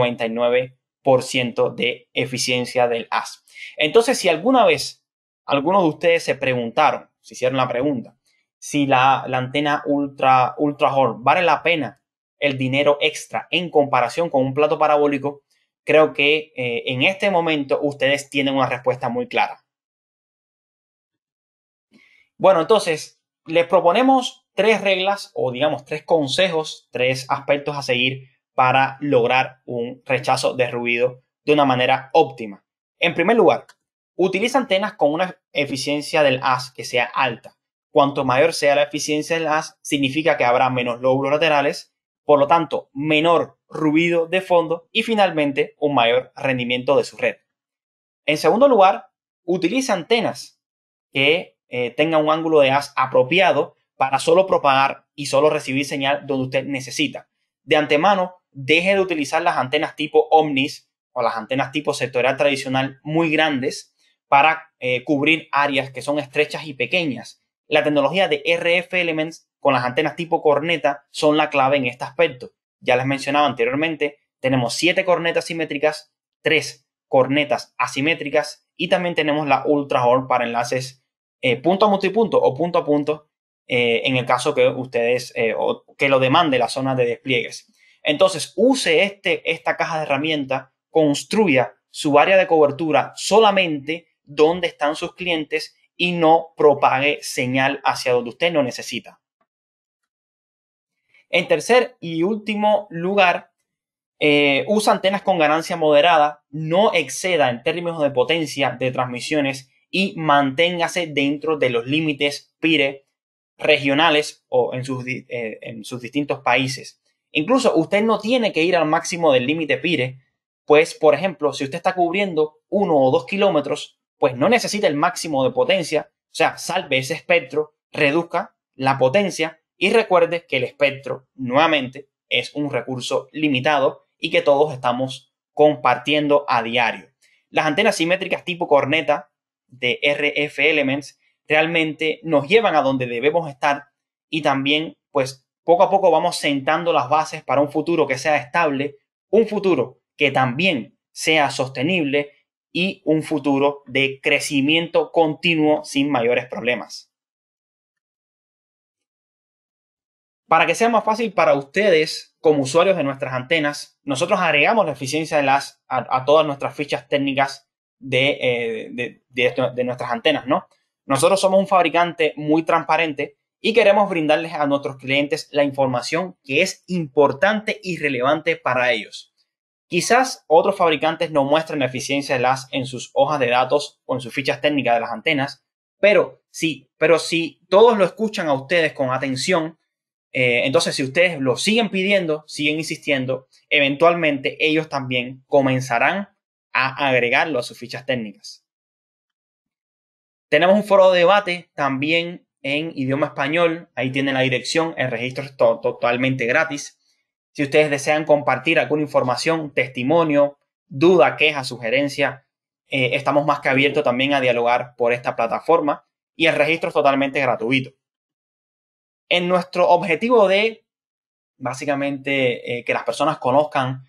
99% de eficiencia del haz. Entonces, si alguna vez algunos de ustedes se preguntaron, se hicieron la pregunta, si la antena Ultrahorn vale la pena el dinero extra en comparación con un plato parabólico, creo que en este momento ustedes tienen una respuesta muy clara. Bueno, entonces les proponemos 3 reglas o digamos 3 consejos, 3 aspectos a seguir para lograr un rechazo de ruido de una manera óptima. En primer lugar, utiliza antenas con una eficiencia del haz que sea alta. Cuanto mayor sea la eficiencia del haz, significa que habrá menos lóbulos laterales, por lo tanto, menor ruido de fondo y finalmente un mayor rendimiento de su red. En segundo lugar, utiliza antenas que tengan un ángulo de haz apropiado para solo propagar y solo recibir señal donde usted necesita. De antemano, deje de utilizar las antenas tipo Omnis o las antenas tipo sectorial tradicional muy grandes para cubrir áreas que son estrechas y pequeñas. La tecnología de RF Elements con las antenas tipo corneta son la clave en este aspecto. Ya les mencionaba anteriormente, tenemos 7 cornetas simétricas, 3 cornetas asimétricas y también tenemos la Ultra Horn para enlaces punto a multipunto o punto a punto en el caso que ustedes o que lo demande la zona de despliegues. Entonces, use esta caja de herramientas, construya su área de cobertura solamente donde están sus clientes y no propague señal hacia donde usted no necesita. En tercer y último lugar, usa antenas con ganancia moderada, no exceda en términos de potencia de transmisiones y manténgase dentro de los límites PIRE regionales o en sus distintos países. Incluso usted no tiene que ir al máximo del límite PIRE, pues, por ejemplo, si usted está cubriendo 1 o 2 kilómetros, pues no necesita el máximo de potencia, o sea, salve ese espectro, reduzca la potencia y recuerde que el espectro, nuevamente, es un recurso limitado y que todos estamos compartiendo a diario. Las antenas simétricas tipo corneta de RF Elements realmente nos llevan a donde debemos estar y también, pues, poco a poco vamos sentando las bases para un futuro que sea estable, un futuro que también sea sostenible y un futuro de crecimiento continuo sin mayores problemas. Para que sea más fácil para ustedes como usuarios de nuestras antenas, nosotros agregamos la eficiencia de a todas nuestras fichas técnicas de nuestras antenas, ¿no? Nosotros somos un fabricante muy transparente y queremos brindarles a nuestros clientes la información que es importante y relevante para ellos. Quizás otros fabricantes no muestren la eficiencia de en sus hojas de datos o en sus fichas técnicas de las antenas, pero si todos lo escuchan a ustedes con atención, entonces si ustedes lo siguen pidiendo, siguen insistiendo, eventualmente ellos también comenzarán a agregarlo a sus fichas técnicas. Tenemos un foro de debate también en idioma español. Ahí tienen la dirección. El registro es totalmente gratis. Si ustedes desean compartir alguna información, testimonio, duda, queja, sugerencia, estamos más que abiertos también a dialogar por esta plataforma y el registro es totalmente gratuito. En nuestro objetivo de, básicamente, que las personas conozcan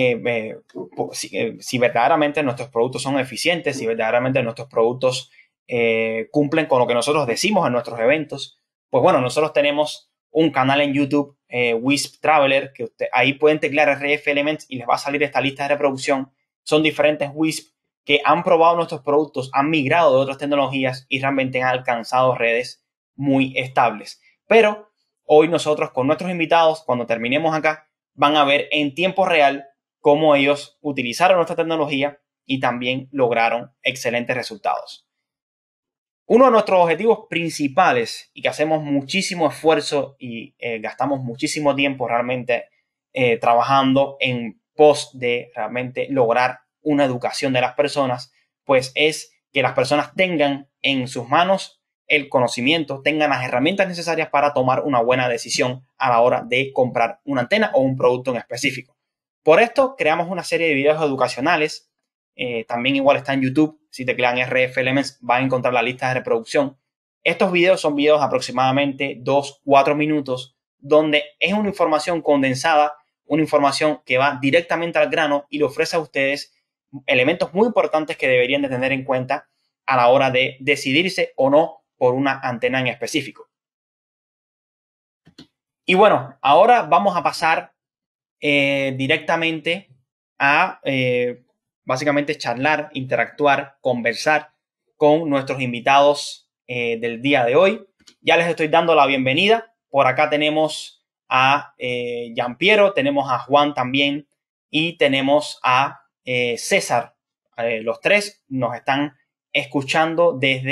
si verdaderamente nuestros productos son eficientes, si verdaderamente nuestros productos cumplen con lo que nosotros decimos en nuestros eventos, pues bueno, nosotros tenemos un canal en YouTube, Wisp Traveler, que ahí pueden teclear RF Elements y les va a salir esta lista de reproducción. Son diferentes Wisp que han probado nuestros productos, han migrado de otras tecnologías y realmente han alcanzado redes muy estables. Pero hoy nosotros con nuestros invitados, cuando terminemos acá, van a ver en tiempo real cómo ellos utilizaron nuestra tecnología y también lograron excelentes resultados. Uno de nuestros objetivos principales y que hacemos muchísimo esfuerzo y gastamos muchísimo tiempo realmente trabajando en pos de realmente lograr una educación de las personas, pues es que las personas tengan en sus manos el conocimiento, tengan las herramientas necesarias para tomar una buena decisión a la hora de comprar una antena o un producto en específico. Por esto creamos una serie de videos educacionales. También igual está en YouTube. Si teclean RF Elements van a encontrar la lista de reproducción. Estos videos son videos aproximadamente 2-4 minutos donde es una información condensada, una información que va directamente al grano y le ofrece a ustedes elementos muy importantes que deberían de tener en cuenta a la hora de decidirse o no por una antena en específico. Y bueno, ahora vamos a pasar directamente a básicamente charlar, interactuar, conversar con nuestros invitados del día de hoy. Ya les estoy dando la bienvenida. Por acá tenemos a Gianpiero, tenemos a Juan también y tenemos a César los tres nos están escuchando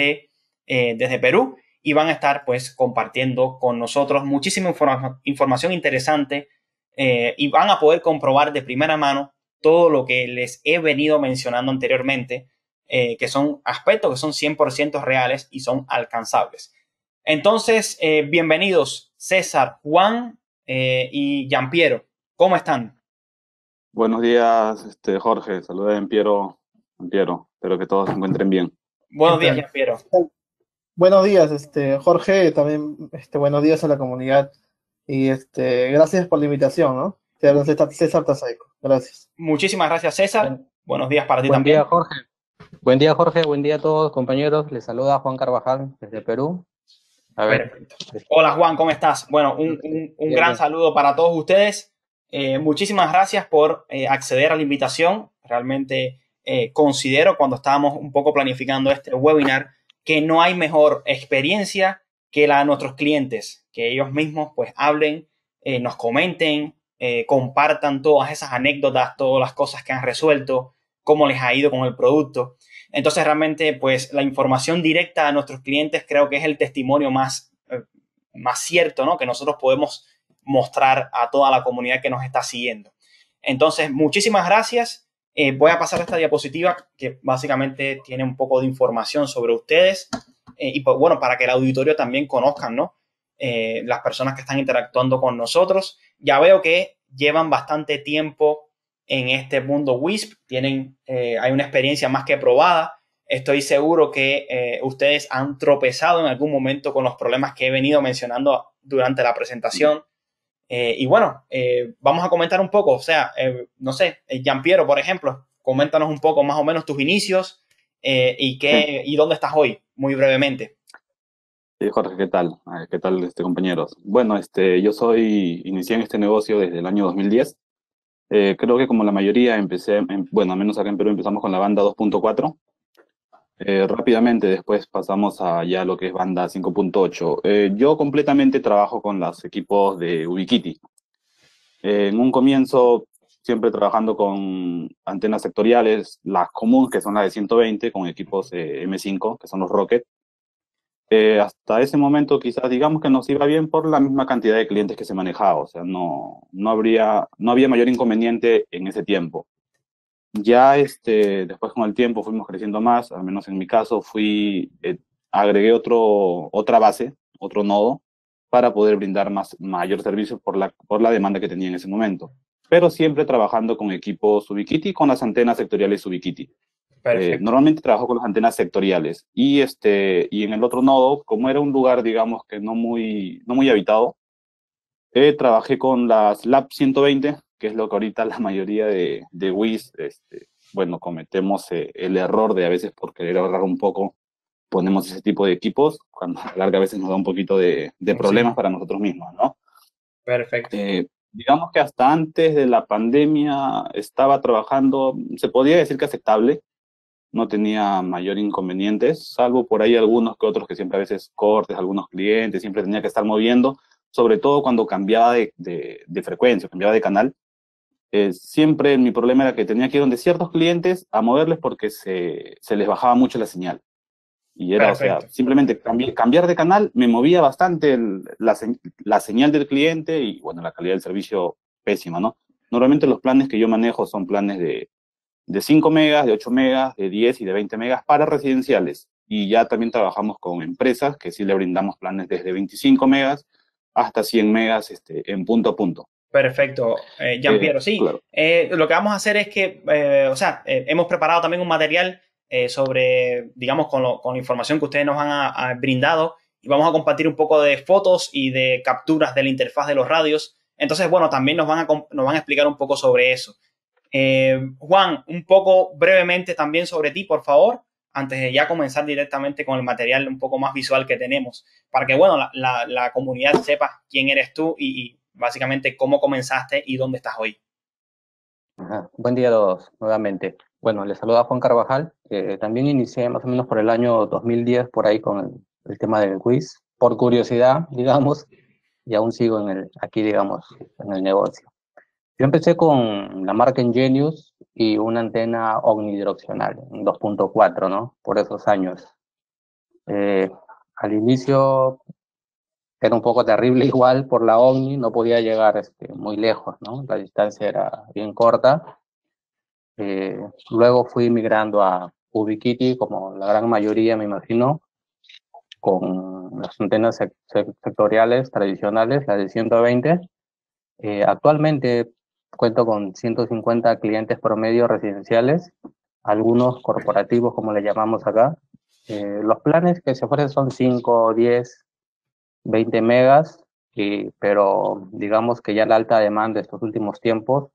desde Perú y van a estar pues compartiendo con nosotros muchísima información interesante y van a poder comprobar de primera mano todo lo que les he venido mencionando anteriormente, que son aspectos que son 100% reales y son alcanzables. Entonces, bienvenidos César, Juan y Giampiero. ¿Cómo están? Buenos días, Jorge. Saluda a Empiero. Empiero, espero que todos se encuentren bien. ¿Qué Buenos días, tal? Giampiero. Buenos días, Jorge, también buenos días a la comunidad y gracias por la invitación, ¿no? Te habla César Tazaico, gracias. Muchísimas gracias, César. Buen, Buenos días para ti buen día, también. Jorge. Buen día, Jorge. Buen día a todos, compañeros. Les saluda Juan Carvajal desde Perú. A ver, Perfecto. Hola, Juan, ¿cómo estás? Bueno, un bien, gran bien. saludo para todos ustedes. Muchísimas gracias por acceder a la invitación. Realmente considero cuando estábamos un poco planificando este webinar que no hay mejor experiencia que la de nuestros clientes, que ellos mismos pues hablen, nos comenten, compartan todas esas anécdotas, todas las cosas que han resuelto, cómo les ha ido con el producto. Entonces, realmente, pues la información directa a nuestros clientes creo que es el testimonio más cierto, ¿no? Que nosotros podemos mostrar a toda la comunidad que nos está siguiendo. Entonces, muchísimas gracias. Voy a pasar esta diapositiva que básicamente tiene un poco de información sobre ustedes y pues bueno, para que el auditorio también conozcan, ¿no? Las personas que están interactuando con nosotros. Ya veo que llevan bastante tiempo en este mundo WISP, hay una experiencia más que probada. Estoy seguro que ustedes han tropezado en algún momento con los problemas que he venido mencionando durante la presentación. Y bueno, vamos a comentar un poco, o sea, no sé, Giampiero, por ejemplo, coméntanos un poco más o menos tus inicios Sí, y dónde estás hoy, muy brevemente. sí, Jorge, ¿qué tal? ¿Qué tal, compañeros? Bueno, inicié en este negocio desde el año 2010. Creo que como la mayoría bueno, al menos acá en Perú empezamos con la banda 2.4. Rápidamente después pasamos a ya lo que es banda 5.8. Yo completamente trabajo con los equipos de Ubiquiti. En un comienzo, siempre trabajando con antenas sectoriales, las comunes, que son las de 120, con equipos M5, que son los Rocket. Hasta ese momento, quizás digamos que nos iba bien por la misma cantidad de clientes que se manejaba, o sea, no había mayor inconveniente en ese tiempo. Ya después con el tiempo fuimos creciendo más, al menos en mi caso, agregué otra base, otro nodo, para poder brindar mayor servicio por la demanda que tenía en ese momento. Pero siempre trabajando con equipos Ubiquiti, con las antenas sectoriales Ubiquiti. Perfecto. Normalmente trabajo con las antenas sectoriales y en el otro nodo, como era un lugar, digamos que no muy habitado, trabajé con las Lab 120, que es lo que ahorita la mayoría de WIS, bueno, cometemos el error de a veces por querer ahorrar un poco, ponemos ese tipo de equipos, cuando a la larga a veces nos da un poquito de Sí, problemas para nosotros mismos, ¿no? perfecto. Digamos que hasta antes de la pandemia estaba trabajando, se podría decir que aceptable, no tenía mayor inconvenientes, salvo por ahí algunos que otros que siempre a veces cortes, algunos clientes, siempre tenía que estar moviendo, sobre todo cuando cambiaba de frecuencia, cambiaba de canal. Siempre mi problema era que tenía que ir donde ciertos clientes a moverles porque se les bajaba mucho la señal. Y era, o sea, Perfecto. simplemente cambiar de canal me movía bastante la señal del cliente y, bueno, la calidad del servicio pésima, ¿no? Normalmente los planes que yo manejo son planes de 5 megas, de 8 megas, de 10 y de 20 megas para residenciales. Y ya también trabajamos con empresas que sí le brindamos planes desde 25 megas hasta 100 megas en punto a punto. Perfecto, Giampiero. Sí, Claro. lo que vamos a hacer es que, o sea, hemos preparado también un material sobre, digamos, con la información que ustedes nos han brindado y vamos a compartir un poco de fotos y de capturas de la interfaz de los radios. Entonces, bueno, también nos van a explicar un poco sobre eso. Juan, un poco brevemente también sobre ti, por favor, antes de ya comenzar directamente con el material un poco más visual que tenemos, para que, bueno, la comunidad sepa quién eres tú y básicamente cómo comenzaste y dónde estás hoy. Ajá. Buen día a todos, nuevamente. Bueno, les saluda Juan Carvajal. También inicié más o menos por el año 2010, por ahí con el tema del quiz, por curiosidad, digamos, y aún sigo aquí, digamos, en el negocio. Yo empecé con la marca Ingenius y una antena omnidireccional, en 2.4, ¿no? Por esos años. Eh, Al inicio era un poco terrible igual por la Omni, no podía llegar muy lejos, ¿no? La distancia era bien corta. Eh, Luego fui migrando a Ubiquiti, como la gran mayoría, me imagino, con las antenas sectoriales tradicionales, la de 120. Actualmente cuento con 150 clientes promedio residenciales, algunos corporativos, como le llamamos acá. Los planes que se ofrecen son 5, 10, 20 megas, pero digamos que ya la alta demanda de estos últimos tiempos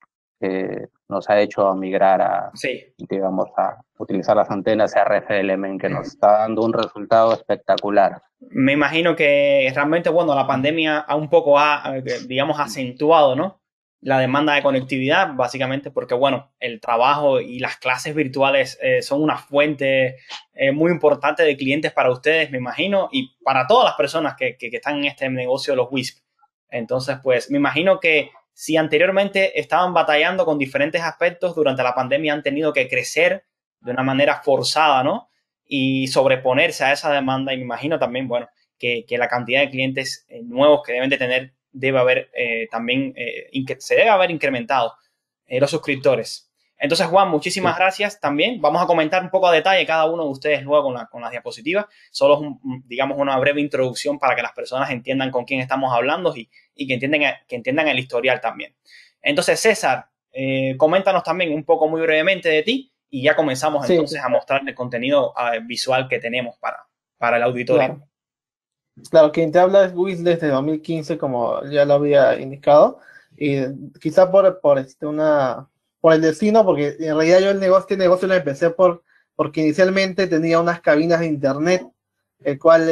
nos ha hecho migrar Sí. digamos, a utilizar las antenas RFLM, que nos está dando un resultado espectacular. Me imagino que realmente, bueno, la pandemia ha un poco, digamos, acentuado, ¿no? La demanda de conectividad, básicamente porque, bueno, el trabajo y las clases virtuales son una fuente muy importante de clientes para ustedes, me imagino, y para todas las personas que están en este negocio de los WISP. Entonces, pues, me imagino que si anteriormente estaban batallando con diferentes aspectos, durante la pandemia han tenido que crecer de una manera forzada, ¿no? Y sobreponerse a esa demanda. Y me imagino también, bueno, que la cantidad de clientes nuevos que deben de tener debe haber también, se debe haber incrementado los suscriptores. Entonces, Juan, muchísimas gracias también. Vamos a comentar un poco a detalle cada uno de ustedes luego con las diapositivas. Solo es, digamos, una breve introducción para que las personas entiendan con quién estamos hablando y que entiendan el historial también. Entonces, César, coméntanos también un poco muy brevemente de ti y ya comenzamos Sí, entonces a mostrar el contenido visual que tenemos para el auditorio. claro. Claro, quien te habla es Luis desde 2015, como ya lo había indicado, y quizá por el destino, porque en realidad yo este negocio lo empecé porque inicialmente tenía unas cabinas de internet, el cual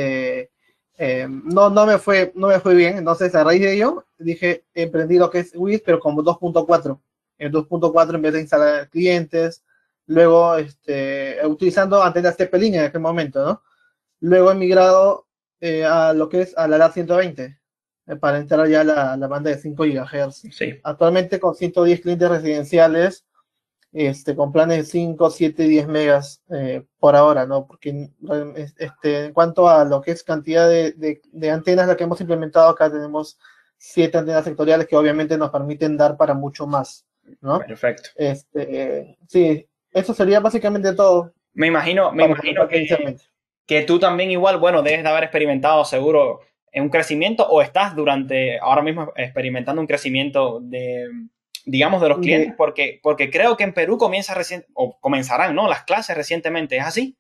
no me fue bien. Entonces, a raíz de ello, emprendí lo que es WIS, pero como 2.4. En 2.4 en vez de instalar clientes, luego utilizando antenas TP-Link en aquel momento, ¿no? Luego he migrado a lo que es a la LAT 120 para entrar ya a la banda de 5 GHz. Sí. Actualmente con 110 clientes residenciales, con planes de 5, 7, 10 megas por ahora, ¿no? Porque en cuanto a lo que es cantidad de antenas, la que hemos implementado acá, tenemos 7 antenas sectoriales que obviamente nos permiten dar para mucho más, ¿no? Perfecto. Sí, eso sería básicamente todo. Me imagino que tú también igual, bueno, debes de haber experimentado seguro en un crecimiento o estás ahora mismo experimentando un crecimiento digamos, de los clientes, porque creo que en Perú comenzarán, ¿no? Las clases recientemente, ¿es así?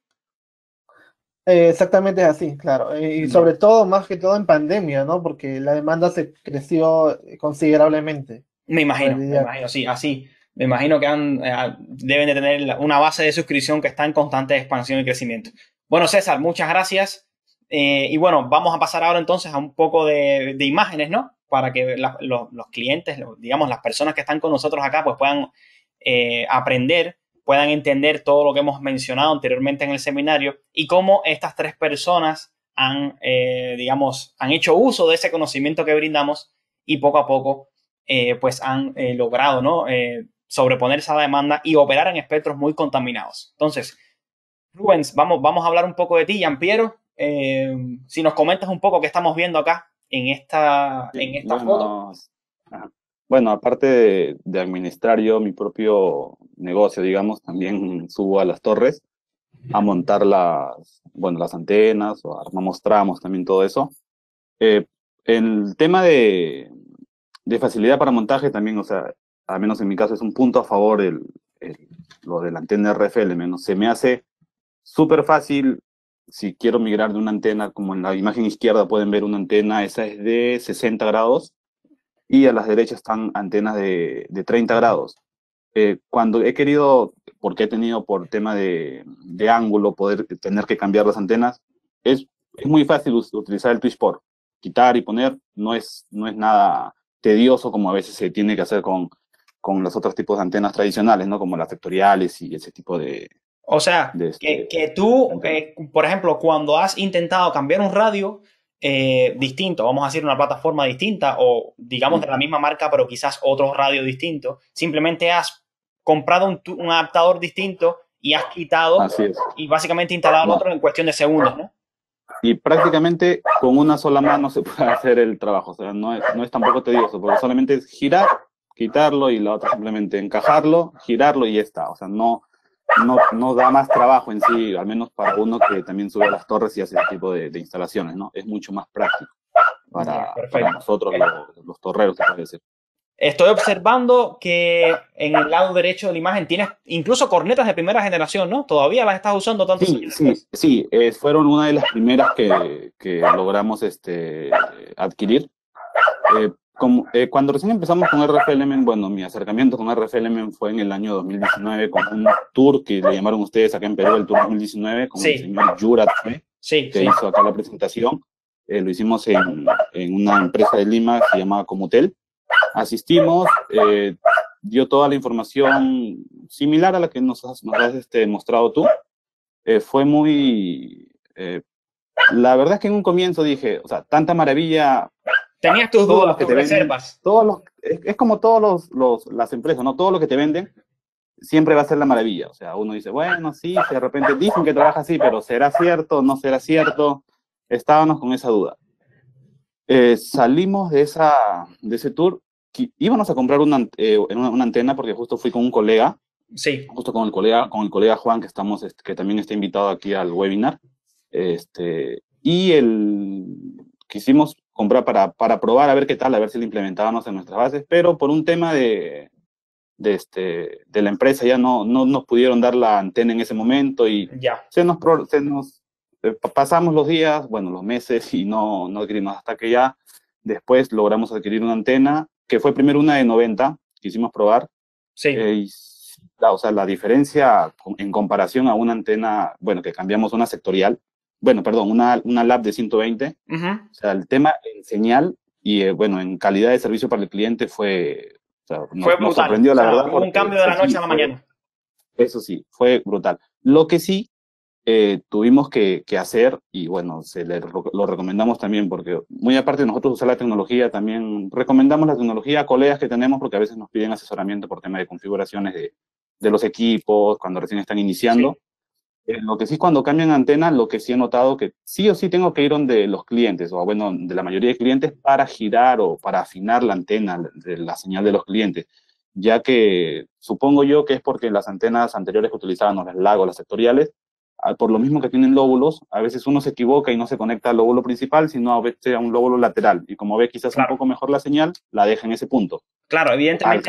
Exactamente es así, claro. Y sobre todo, más que todo en pandemia, ¿no? Porque la demanda se creció considerablemente. Me imagino, sí, así. Me imagino que deben de tener una base de suscripción que está en constante expansión y crecimiento. Bueno, César, muchas gracias. Y bueno, vamos a pasar ahora entonces a un poco de imágenes, ¿no? Para que los clientes, digamos, las personas que están con nosotros acá, pues puedan aprender, puedan entender todo lo que hemos mencionado anteriormente en el seminario y cómo estas tres personas digamos, han hecho uso de ese conocimiento que brindamos y poco a poco pues han logrado, ¿no? Sobreponerse a la demanda y operar en espectros muy contaminados. Entonces, Rubens, vamos a hablar un poco de ti, Gianpiero. Si nos comentas un poco qué estamos viendo acá en esta foto. Bueno, aparte de administrar yo mi propio negocio, digamos, también subo a las torres a montar las antenas, o armamos tramos, también todo eso. El tema de facilidad para montaje también, o sea, al menos en mi caso es un punto a favor lo de la antena RFL, menos se me hace súper fácil si quiero migrar de una antena, como en la imagen izquierda pueden ver una antena, esa es de 60 grados, y a las derechas están antenas de 30 grados. Cuando he querido, porque he tenido por tema de ángulo, poder tener que cambiar las antenas, es muy fácil utilizar el twistport. Quitar y poner no es nada tedioso como a veces se tiene que hacer con los otros tipos de antenas tradicionales, ¿no? Como las sectoriales y ese tipo de... O sea, que tú, por ejemplo, cuando has intentado cambiar un radio, distinto, vamos a decir una plataforma distinta o digamos de la misma marca pero quizás otro radio distinto, simplemente has comprado un adaptador distinto y has quitado Así es. y básicamente instalado el No. otro en cuestión de segundos, ¿no? Y prácticamente con una sola mano se puede hacer el trabajo, o sea, no es tampoco tedioso, porque solamente es girar, quitarlo y la otra simplemente encajarlo, girarlo y ya está, o sea, no da más trabajo en sí, al menos para uno que también sube a las torres y hace ese tipo de instalaciones, ¿no? Es mucho más práctico para nosotros los torreros, se puede decir. Estoy observando que en el lado derecho de la imagen tienes incluso cornetas de primera generación, ¿no? ¿Todavía las estás usando tanto? Sí, fueron una de las primeras que logramos adquirir. Cuando recién empezamos con RF Element, bueno, mi acercamiento con RF Element fue en el año 2019 con un tour que le llamaron ustedes acá en Perú, el Tour 2019, con el señor Yurat, que hizo acá la presentación. Lo hicimos en una empresa de Lima que se llamaba Comutel. Asistimos, dio toda la información similar a la que nos has mostrado tú. Fue muy... la verdad es que en un comienzo dije, o sea, tanta maravilla... Tenías tus dudas, tus reservas. Es como todas las empresas, ¿no? Todo lo que te venden siempre va a ser la maravilla. O sea, uno dice, bueno, sí, de repente dicen que trabaja así, pero ¿será cierto? ¿No será cierto? Estábamos con esa duda. Salimos de ese tour. Íbamos a comprar una antena porque justo fui con un colega, justo con el colega Juan, que también está invitado aquí al webinar, y quisimos comprar para probar a ver qué tal, a ver si lo implementábamos en nuestras bases, pero por un tema de la empresa ya no nos pudieron dar la antena en ese momento y pasamos los días, bueno, los meses y no adquirimos hasta que ya después logramos adquirir una antena que fue primero una de 90, quisimos probar. O sea, la diferencia en comparación a una antena, bueno, que cambiamos una sectorial, una lab de 120, o sea, el tema en señal y, bueno, en calidad de servicio para el cliente fue nos sorprendió, la verdad. Un cambio de la noche a la mañana. Eso sí, fue brutal. Lo que sí, tuvimos que hacer, y bueno, lo recomendamos también, porque muy aparte de nosotros usar la tecnología, también recomendamos la tecnología a colegas que tenemos, porque a veces nos piden asesoramiento por tema de configuraciones de los equipos, cuando recién están iniciando. Lo que sí, cuando cambian antena, lo que sí he notado que sí o sí tengo que ir donde los clientes, o bueno, de la mayoría de clientes, para girar o para afinar la antena de la señal de los clientes, ya que supongo yo que es porque las antenas anteriores que utilizaban, las LAG, las sectoriales, por lo mismo que tienen lóbulos, a veces uno se equivoca y no se conecta al lóbulo principal, sino a veces a un lóbulo lateral. Y como ve quizás un poco mejor la señal, la deja en ese punto. Claro, evidentemente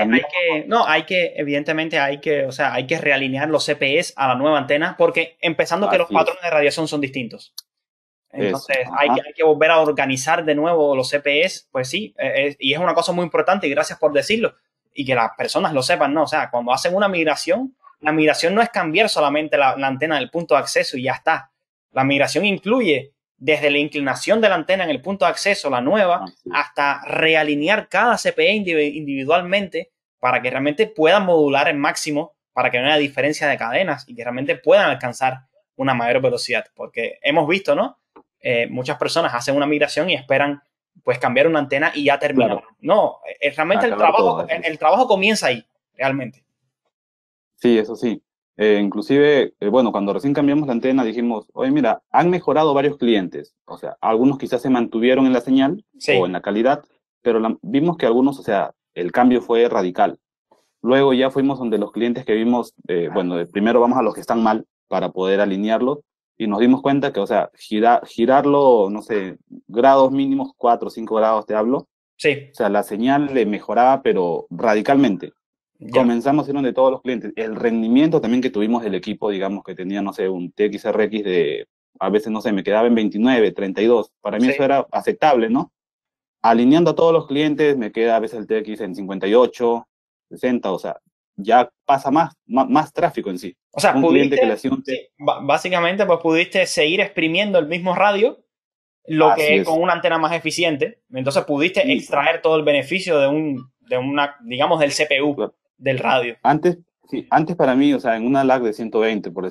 hay que realinear los CPEs a la nueva antena, porque empezando que los patrones de radiación son distintos. Entonces hay que volver a organizar de nuevo los CPEs, pues sí, y es una cosa muy importante y gracias por decirlo, y que las personas lo sepan, ¿no? O sea, cuando hacen una migración, la migración no es cambiar solamente la antena del punto de acceso y ya está. La migración incluye desde la inclinación de la antena en el punto de acceso, la nueva, hasta realinear cada CPE individualmente para que realmente puedan modular el máximo, para que no haya diferencia de cadenas y que realmente puedan alcanzar una mayor velocidad. Porque hemos visto, ¿no? Muchas personas hacen una migración y esperan pues cambiar una antena y ya terminar. Claro. No, realmente el trabajo comienza ahí, realmente. Sí, eso sí. Inclusive, bueno, cuando recién cambiamos la antena dijimos, oye, mira, han mejorado varios clientes. O sea, algunos quizás se mantuvieron en la señal o en la calidad, pero vimos que algunos, o sea, el cambio fue radical. Luego ya fuimos donde los clientes que vimos, primero vamos a los que están mal para poder alinearlos y nos dimos cuenta que, o sea, girarlo, no sé, grados mínimos, 4 o 5 grados te hablo. Sí. O sea, la señal le mejoraba, pero radicalmente. Comenzamos a ir donde todos los clientes. El rendimiento también que tuvimos del equipo, digamos que tenía, no sé, un TXRX de, a veces, no sé, me quedaba en 29, 32. Para mí eso era aceptable, ¿no? Alineando a todos los clientes, me queda a veces el TX en 58, 60, o sea, ya pasa más tráfico en sí. O sea, básicamente pues pudiste seguir exprimiendo el mismo radio, lo que es con una antena más eficiente. Entonces pudiste extraer todo el beneficio digamos, del CPU. Claro. Del radio. Antes para mí, o sea, en una lag de 120, por decir,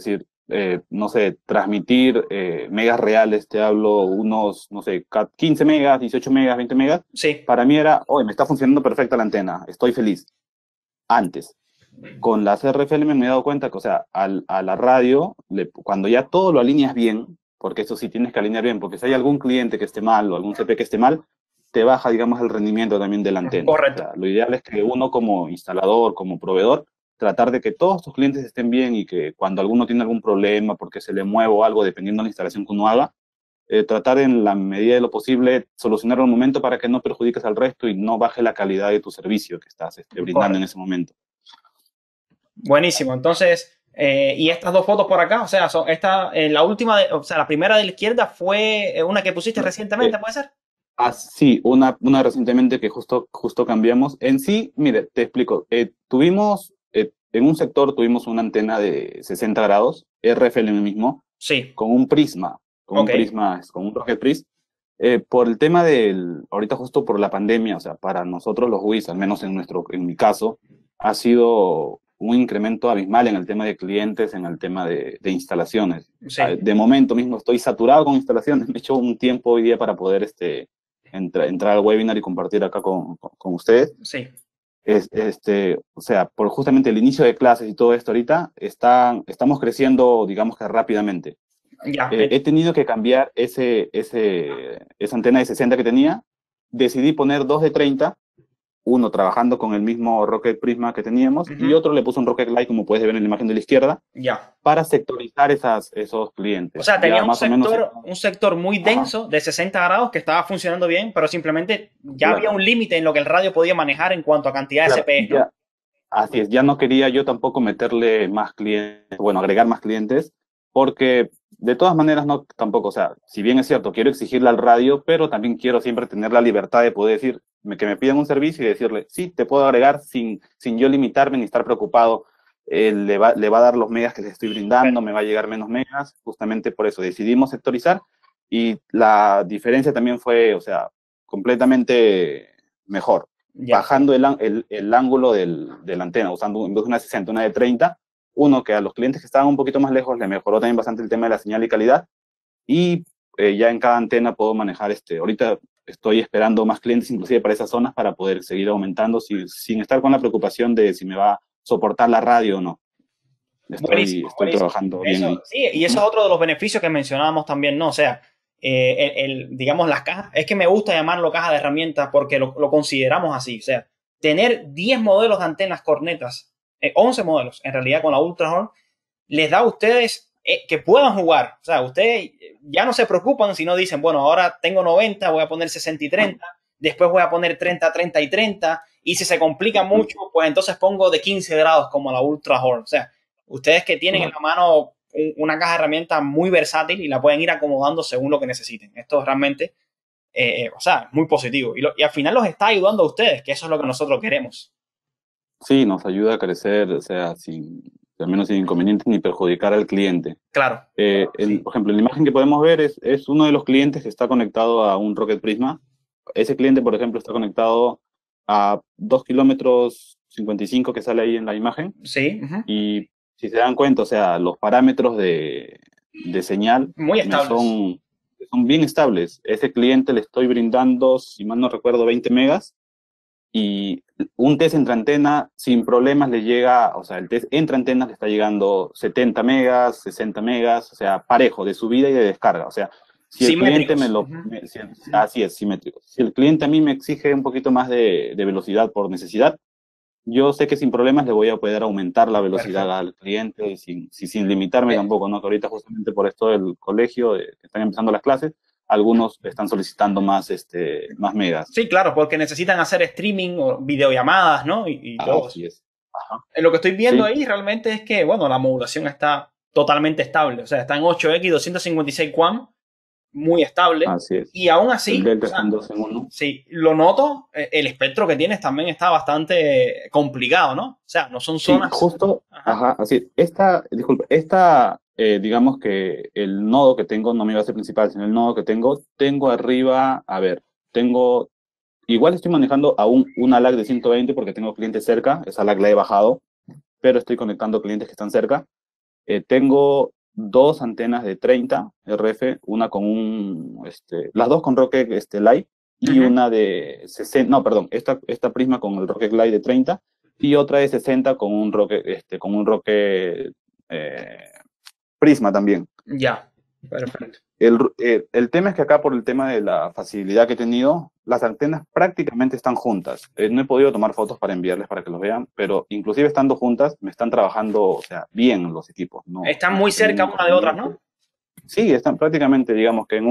no sé, transmitir megas reales, te hablo unos, no sé, 15 megas, 18 megas, 20 megas, Sí, para mí era, oye, me está funcionando perfecta la antena, estoy feliz. Antes, con las RFL me he dado cuenta que, o sea, a la radio, cuando ya todo lo alineas bien, porque eso sí tienes que alinear bien, porque si hay algún cliente que esté mal o algún CP que esté mal, te baja, digamos, el rendimiento también de la antena. O correcto. sea, lo ideal es que uno como instalador, como proveedor, tratar de que todos tus clientes estén bien y que cuando alguno tiene algún problema porque se le mueve o algo, dependiendo de la instalación que uno haga, tratar en la medida de lo posible solucionarlo al momento para que no perjudiques al resto y no baje la calidad de tu servicio que estás brindando en Correcto. ese momento. Buenísimo. Entonces, y estas dos fotos por acá, o sea, son esta, la última, o sea, la primera de la izquierda fue una que pusiste recientemente, ¿puede ser? Sí, una recientemente que justo cambiamos. En sí, mire, te explico. En un sector tuvimos una antena de 60 grados, RFL mismo, Sí. con un prisma, Ok. con un Rocket Prism. Por el tema ahorita justo por la pandemia, o sea, para nosotros los WIS, al menos en mi caso, ha sido un incremento abismal en el tema de clientes, en el tema de instalaciones. Sí. De momento mismo estoy saturado con instalaciones, me he hecho un tiempo hoy día para poder entrar al webinar y compartir acá con ustedes. Sí. O sea, por justamente el inicio de clases y todo esto ahorita, estamos creciendo, digamos que rápidamente. Ya. He tenido que cambiar esa antena de 60 que tenía, decidí poner dos de 30, uno trabajando con el mismo Rocket Prisma que teníamos, y Ujú. otro le puse un Rocket Light, como puedes ver en la imagen de la izquierda, Ya. para sectorizar esos O clientes. sea, tenía Ya más o menos. un sector muy Ajá, denso de 60 grados que estaba funcionando bien, pero simplemente ya había claro. un límite en lo que el radio podía manejar en cuanto a cantidad de Claro, CPEs, ¿no? ya, así es, ya no quería yo tampoco meterle más clientes, bueno, agregar más clientes, porque de todas maneras no tampoco, o sea, si bien es cierto, quiero exigirle al radio, pero también quiero siempre tener la libertad de poder decir, que me pidan un servicio y decirle, sí, te puedo agregar sin yo limitarme ni estar preocupado. Le va a dar los megas que le estoy brindando, me va a llegar menos megas, justamente por eso decidimos sectorizar y la diferencia también fue, o sea, completamente mejor Ya. bajando el ángulo de la antena, usando en vez de una 60, una de 30, uno que a los clientes que estaban un poquito más lejos le mejoró también bastante el tema de la señal y calidad, y ya en cada antena puedo manejar ahorita estoy esperando más clientes inclusive para esas zonas para poder seguir aumentando sin estar con la preocupación de si me va a soportar la radio o no. Buenísimo, Estoy buenísimo. trabajando bien Eso, ahí. sí, y eso es otro de los beneficios que mencionábamos también, ¿no? O sea, digamos, las cajas, es que me gusta llamarlo caja de herramientas porque lo consideramos así. O sea, tener 10 modelos de antenas cornetas, 11 modelos en realidad con la Ultrahorn, les da a ustedes que puedan jugar. O sea, ustedes ya no se preocupan si no dicen, bueno, ahora tengo 90, voy a poner 60 y 30, después voy a poner 30, 30 y 30, y si se complica mucho, pues entonces pongo de 15 grados como la Ultrahorn. O sea, ustedes que tienen en la mano una caja de herramientas muy versátil y la pueden ir acomodando según lo que necesiten. Esto realmente, o sea, es muy positivo. Y al final los está ayudando a ustedes, que eso es lo que nosotros queremos. Sí, nos ayuda a crecer, o sea, al menos sin inconvenientes ni perjudicar al cliente. Claro. Sí. Por ejemplo, la imagen que podemos ver es uno de los clientes que está conectado a un Rocket Prisma. Ese cliente, por ejemplo, está conectado a 2 kilómetros 55 que sale ahí en la imagen. Sí. Uh-huh. Y si se dan cuenta, o sea, los parámetros de señal muy estables. son bien estables. Ese cliente le estoy brindando, si mal no recuerdo, 20 megas. Y un test entre antena sin problemas le llega, o sea, el test entre antenas le está llegando 70 megas, 60 megas, o sea, parejo, de subida y de descarga. O sea, si el cliente Simétricos. así es, simétrico. Si el cliente a mí me exige un poquito más de velocidad por necesidad, yo sé que sin problemas le voy a poder aumentar la velocidad Perfecto. al cliente sin limitarme tampoco, ¿no? Que ahorita justamente por esto del colegio, que están empezando las clases, algunos están solicitando más megas. Sí, claro, porque necesitan hacer streaming o videollamadas, ¿no? Y todo eso. Así es. Ajá. Lo que estoy viendo Sí. ahí realmente es que, bueno, la modulación está totalmente estable. O sea, está en 8X, 256 QAM, muy estable. Así es. Y aún El así, o Delta está sea, en 2 en 1. sí, lo noto, el espectro que tienes también está bastante complicado, ¿no? O sea, no son Sí, zonas. justo, Ajá. ajá, así. Digamos que el nodo que tengo no mi base principal, sino el nodo que tengo arriba, a ver, igual estoy manejando aún una lag de 120 porque tengo clientes cerca, esa lag la he bajado, pero estoy conectando clientes que están cerca. Tengo dos antenas de 30 RF, una con las dos con Rocket Light y una de 60, no, perdón, esta Prisma con el Rocket Light de 30 y otra de 60 con un Rocket Prisma también. Ya, perfecto. El tema es que acá, por el tema de la facilidad que he tenido, las antenas prácticamente están juntas. No he podido tomar fotos para enviarles para que los vean, pero inclusive estando juntas, me están trabajando, o sea, bien los equipos. No, Están muy cerca una de otras, ¿no? Sí, están prácticamente, digamos que en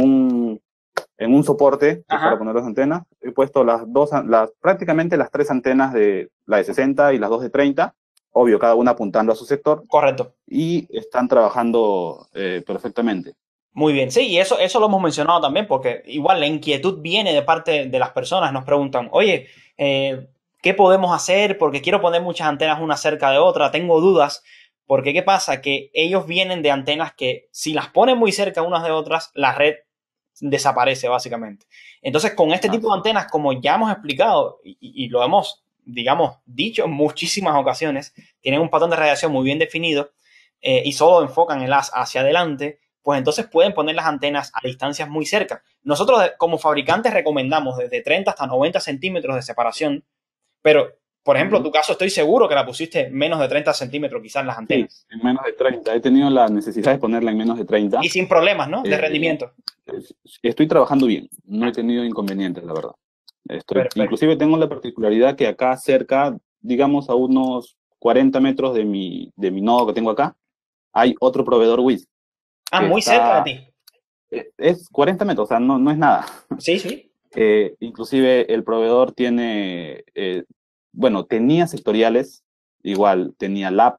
un soporte para poner las antenas. He puesto prácticamente las tres antenas de la de 60 y las dos de 30, obvio, cada una apuntando a su sector. Correcto. Y están trabajando perfectamente. Muy bien, sí, y eso lo hemos mencionado también, porque igual la inquietud viene de parte de las personas, nos preguntan, oye, ¿qué podemos hacer? Porque quiero poner muchas antenas una cerca de otra, tengo dudas, porque ¿qué pasa? Que ellos vienen de antenas que si las ponen muy cerca unas de otras, la red desaparece básicamente. Entonces, con este tipo de antenas, como ya hemos explicado y lo hemos, digamos, dicho en muchísimas ocasiones, tienen un patrón de radiación muy bien definido y solo enfocan el haz hacia adelante, pues entonces pueden poner las antenas a distancias muy cerca. Nosotros como fabricantes recomendamos desde 30 hasta 90 centímetros de separación, pero, por ejemplo, en tu caso estoy seguro que la pusiste menos de 30 centímetros quizás las antenas. Sí, en menos de 30. He tenido la necesidad de ponerla en menos de 30. Y sin problemas, ¿no? De rendimiento. Estoy trabajando bien. No he tenido inconvenientes, la verdad. Inclusive tengo la particularidad que acá cerca, digamos a unos 40 metros de mi nodo que tengo acá, hay otro proveedor WIS. Muy cerca de ti. Es 40 metros, o sea, no es nada. Sí, sí. Inclusive el proveedor tiene, tenía sectoriales, igual, tenía lab,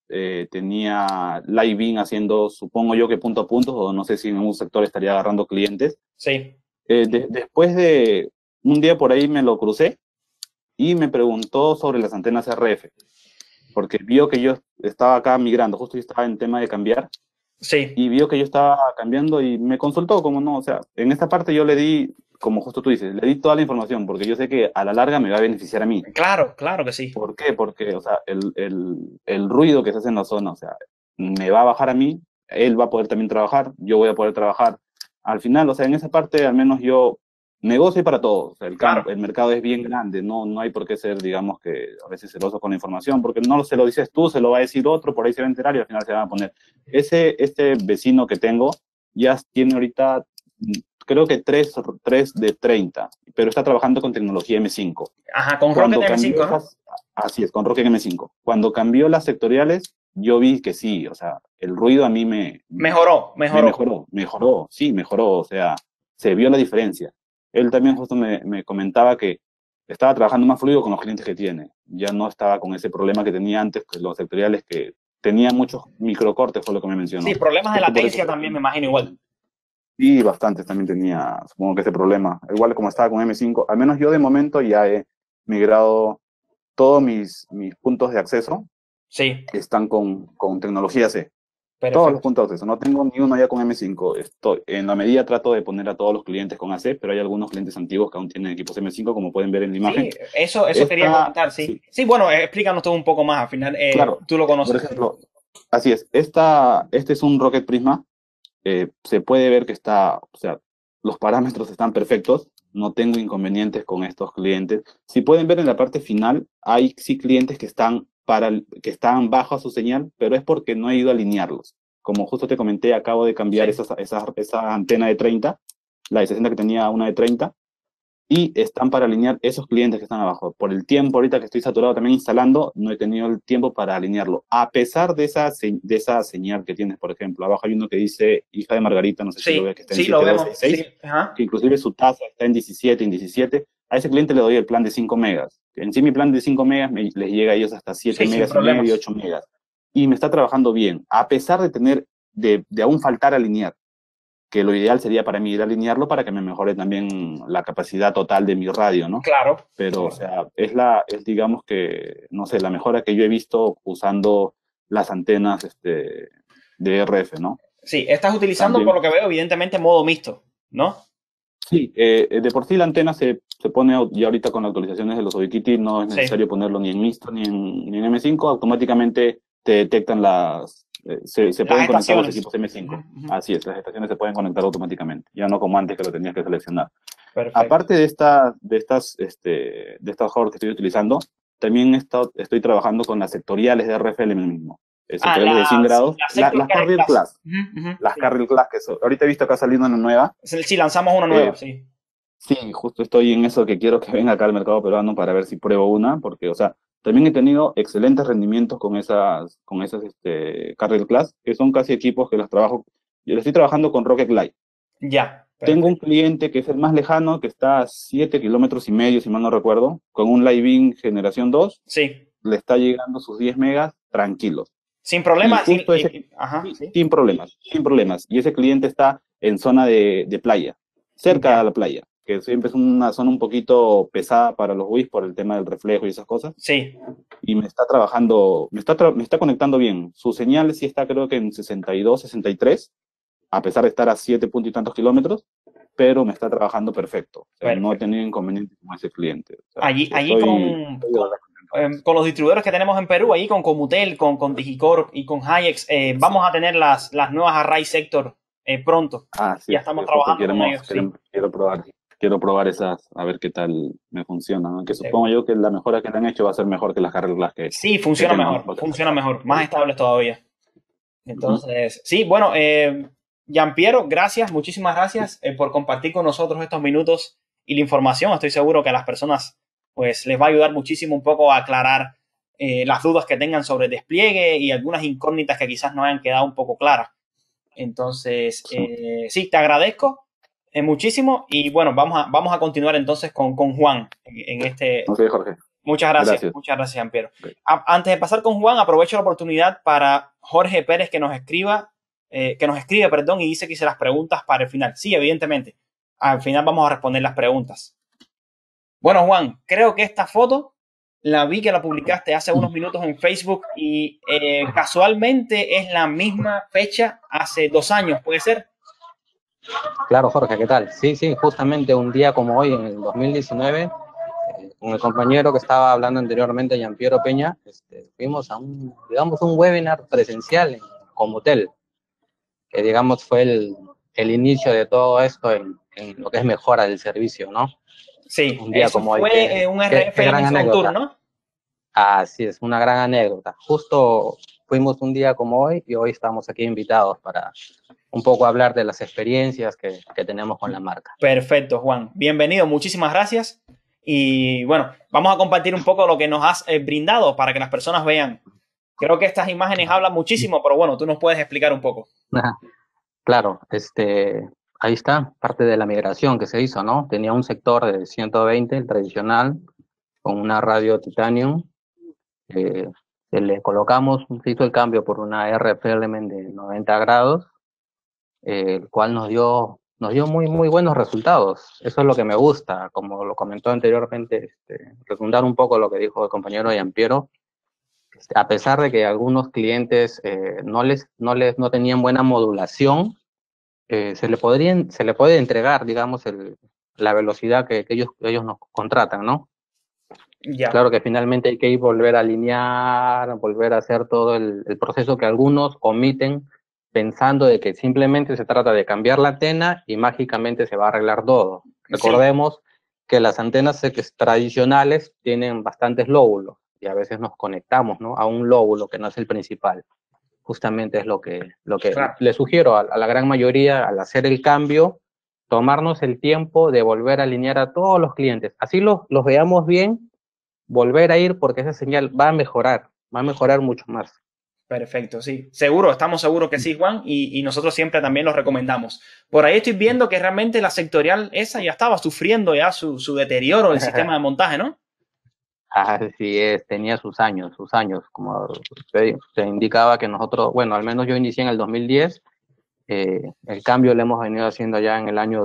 tenía live beam haciendo, supongo yo que punto a punto, o no sé si en un sector estaría agarrando clientes. Sí. Después de un día por ahí me lo crucé y me preguntó sobre las antenas RF, porque vio que yo estaba acá migrando, justo yo estaba en tema de cambiar. Sí. Y vio que yo estaba cambiando y me consultó, como no, o sea, en esta parte yo le di, como justo tú dices, le di toda la información, porque yo sé que a la larga me va a beneficiar a mí. Claro, claro que sí. ¿Por qué? Porque, o sea, el ruido que se hace en la zona, o sea, me va a bajar a mí, él va a poder también trabajar, yo voy a poder trabajar. Al final, o sea, en esa parte, al menos yo negocio para todos. O sea, el mercado es bien grande, no hay por qué ser, digamos, que a veces celoso con la información, porque no se lo dices tú, se lo va a decir otro, por ahí se va a enterar y al final se van a poner. Este vecino que tengo ya tiene ahorita, creo que 3 de 30, pero está trabajando con tecnología M5. Ajá, con Rocket M5, ¿no? Así es, con Rocket M5. Cuando cambió las sectoriales, yo vi que sí, o sea, el ruido a mí Mejoró. Sí, mejoró, o sea, se vio la diferencia. Él también justo me comentaba que estaba trabajando más fluido con los clientes que tiene. Ya no estaba con ese problema que tenía antes, que los sectoriales que tenían muchos microcortes, fue lo que me mencionó. Sí, problemas de latencia también me imagino igual. Y bastantes también tenía, supongo que ese problema. Igual como estaba con M5, al menos yo de momento ya he migrado todos mis puntos de acceso. Sí. Están con tecnología C. Perfecto. Todos los puntos de acceso. No tengo ni uno ya con M5. En la medida trato de poner a todos los clientes con AC, pero hay algunos clientes antiguos que aún tienen equipos M5, como pueden ver en la imagen. Sí, eso quería comentar, sí. Sí, bueno, explícanos todo un poco más. Al final, claro, tú lo conoces. Por ejemplo, así es. Este es un Rocket Prisma. Se puede ver que está, o sea, los parámetros están perfectos. No tengo inconvenientes con estos clientes. Si pueden ver en la parte final, hay sí clientes que están bajo a su señal, pero es porque no he ido a alinearlos. Como justo te comenté, acabo de cambiar esa antena de 30, la de 60 que tenía una de 30, y están para alinear esos clientes que están abajo. Por el tiempo ahorita que estoy saturado también instalando, no he tenido el tiempo para alinearlo. A pesar de esa señal que tienes, por ejemplo, abajo hay uno que dice hija de Margarita, no sé si lo ves, que está en 7266, que inclusive su tasa está en 17, a ese cliente le doy el plan de 5 megas. En sí mi plan de 5 megas les llega a ellos hasta 7 megas y medio, 8 megas. Y me está trabajando bien, a pesar de tener, de aún faltar alinear, que lo ideal sería para mí ir a alinearlo para que me mejore también la capacidad total de mi radio, ¿no? Claro. Pero, o sea, es digamos que, no sé, la mejora que yo he visto usando las antenas de RF, ¿no? Sí, estás utilizando, también, por lo que veo, evidentemente modo mixto, ¿no? Sí, de por sí la antena se pone, ya ahorita con las actualizaciones de los Ubiquiti, no es necesario ponerlo ni en mixto ni en M5, automáticamente te detectan las se pueden conectar los estaciones. equipos M5. Ujú. Así es, las estaciones se pueden conectar automáticamente, ya no como antes que lo tenías que seleccionar. Perfecto. Aparte de estas hardware que estoy utilizando, también estoy trabajando con las sectoriales de RFL mismo. Sectoriales de 100 grados. Las Carrier Class. Las Carrier Class, ahorita he visto acá saliendo una nueva. Sí, lanzamos una nueva, sí. Sí, justo estoy en eso que quiero que venga acá al mercado peruano para ver si pruebo una, porque, o sea, también he tenido excelentes rendimientos con esas Carrier Class, que son casi equipos que los trabajo. Yo le estoy trabajando con Rocket Light. Ya. Tengo un cliente que es el más lejano, que está a 7,5 kilómetros, si mal no recuerdo, con un Living generación 2. Sí. Le está llegando sus 10 megas tranquilos. Sin problemas. Sin problemas. Y ese cliente está en zona de playa, cerca de la playa, que siempre es una zona un poquito pesada para los WIS por el tema del reflejo y esas cosas. Sí. Y me está trabajando, me está conectando bien. Su señal sí está creo que en 62, 63, a pesar de estar a 7 puntos y tantos kilómetros, pero me está trabajando perfecto. O sea, no he tenido inconvenientes con ese cliente. O sea, allí con los distribuidores que tenemos en Perú, ahí con Comutel, con Digicorp y con Hayek, vamos a tener las nuevas Array Sector pronto. Sí, ya estamos trabajando con ellos. Quiero probar esas, a ver qué tal me funciona. Aunque supongo yo que la mejora que le han hecho va a ser mejor que las Carrier Glass que... Sí, funciona mejor, más estables todavía. Entonces, sí, bueno, Gianpiero, gracias, muchísimas gracias por compartir con nosotros estos minutos y la información. Estoy seguro que a las personas pues les va a ayudar muchísimo un poco a aclarar las dudas que tengan sobre el despliegue y algunas incógnitas que quizás no hayan quedado un poco claras. Entonces, sí, te agradezco muchísimo y bueno, vamos a continuar entonces con Juan en este... Ok, Jorge. Muchas gracias, Gianpiero. Okay. Antes de pasar con Juan, aprovecho la oportunidad para Jorge Pérez que nos escribe, y dice que hice las preguntas para el final. Sí, evidentemente. Al final vamos a responder las preguntas. Bueno, Juan, creo que esta foto la vi que la publicaste hace unos minutos en Facebook y casualmente es la misma fecha hace 2 años, ¿puede ser? Claro, Jorge, ¿qué tal? Sí, justamente un día como hoy, en el 2019, con el compañero que estaba hablando anteriormente, Gianpiero Peña, fuimos a un webinar presencial en Comutel, que digamos fue el inicio de todo esto en lo que es mejora del servicio, ¿no? Sí, un día eso como fue hoy, un RFM Tour, ¿no? Así es, una gran anécdota. Justo fuimos un día como hoy y hoy estamos aquí invitados para un poco hablar de las experiencias que tenemos con la marca. Perfecto, Juan. Bienvenido, muchísimas gracias. Y bueno, vamos a compartir un poco lo que nos has brindado para que las personas vean. Creo que estas imágenes hablan muchísimo, pero bueno, tú nos puedes explicar un poco. Claro, ahí está, parte de la migración que se hizo, ¿no? Tenía un sector de 120, el tradicional, con una radio Titanium. Le colocamos, se hizo el cambio por una RF Element de 90 grados, el cual nos dio muy, muy buenos resultados. Eso es lo que me gusta, como lo comentó anteriormente, secundar un poco lo que dijo el compañero Gianpiero. A pesar de que algunos clientes no tenían buena modulación, se le puede entregar, digamos, la velocidad que ellos nos contratan, ¿no? Ya. Claro que finalmente hay que volver a alinear, volver a hacer todo el proceso que algunos omiten pensando de que simplemente se trata de cambiar la antena y mágicamente se va a arreglar todo. Recordemos que las antenas tradicionales tienen bastantes lóbulos y a veces nos conectamos, ¿no?, a un lóbulo que no es el principal. Justamente es lo que le sugiero a la gran mayoría al hacer el cambio, tomarnos el tiempo de volver a alinear a todos los clientes. Así los veamos bien, volver a ir porque esa señal va a mejorar mucho más. Perfecto, sí. Estamos seguros que sí, Juan, y nosotros siempre también lo recomendamos. Por ahí estoy viendo que realmente la sectorial esa ya estaba sufriendo ya su deterioro del sistema de montaje, ¿no? Así es, tenía sus años, como se indicaba que nosotros, bueno, al menos yo inicié en el 2010, el cambio lo hemos venido haciendo ya en el año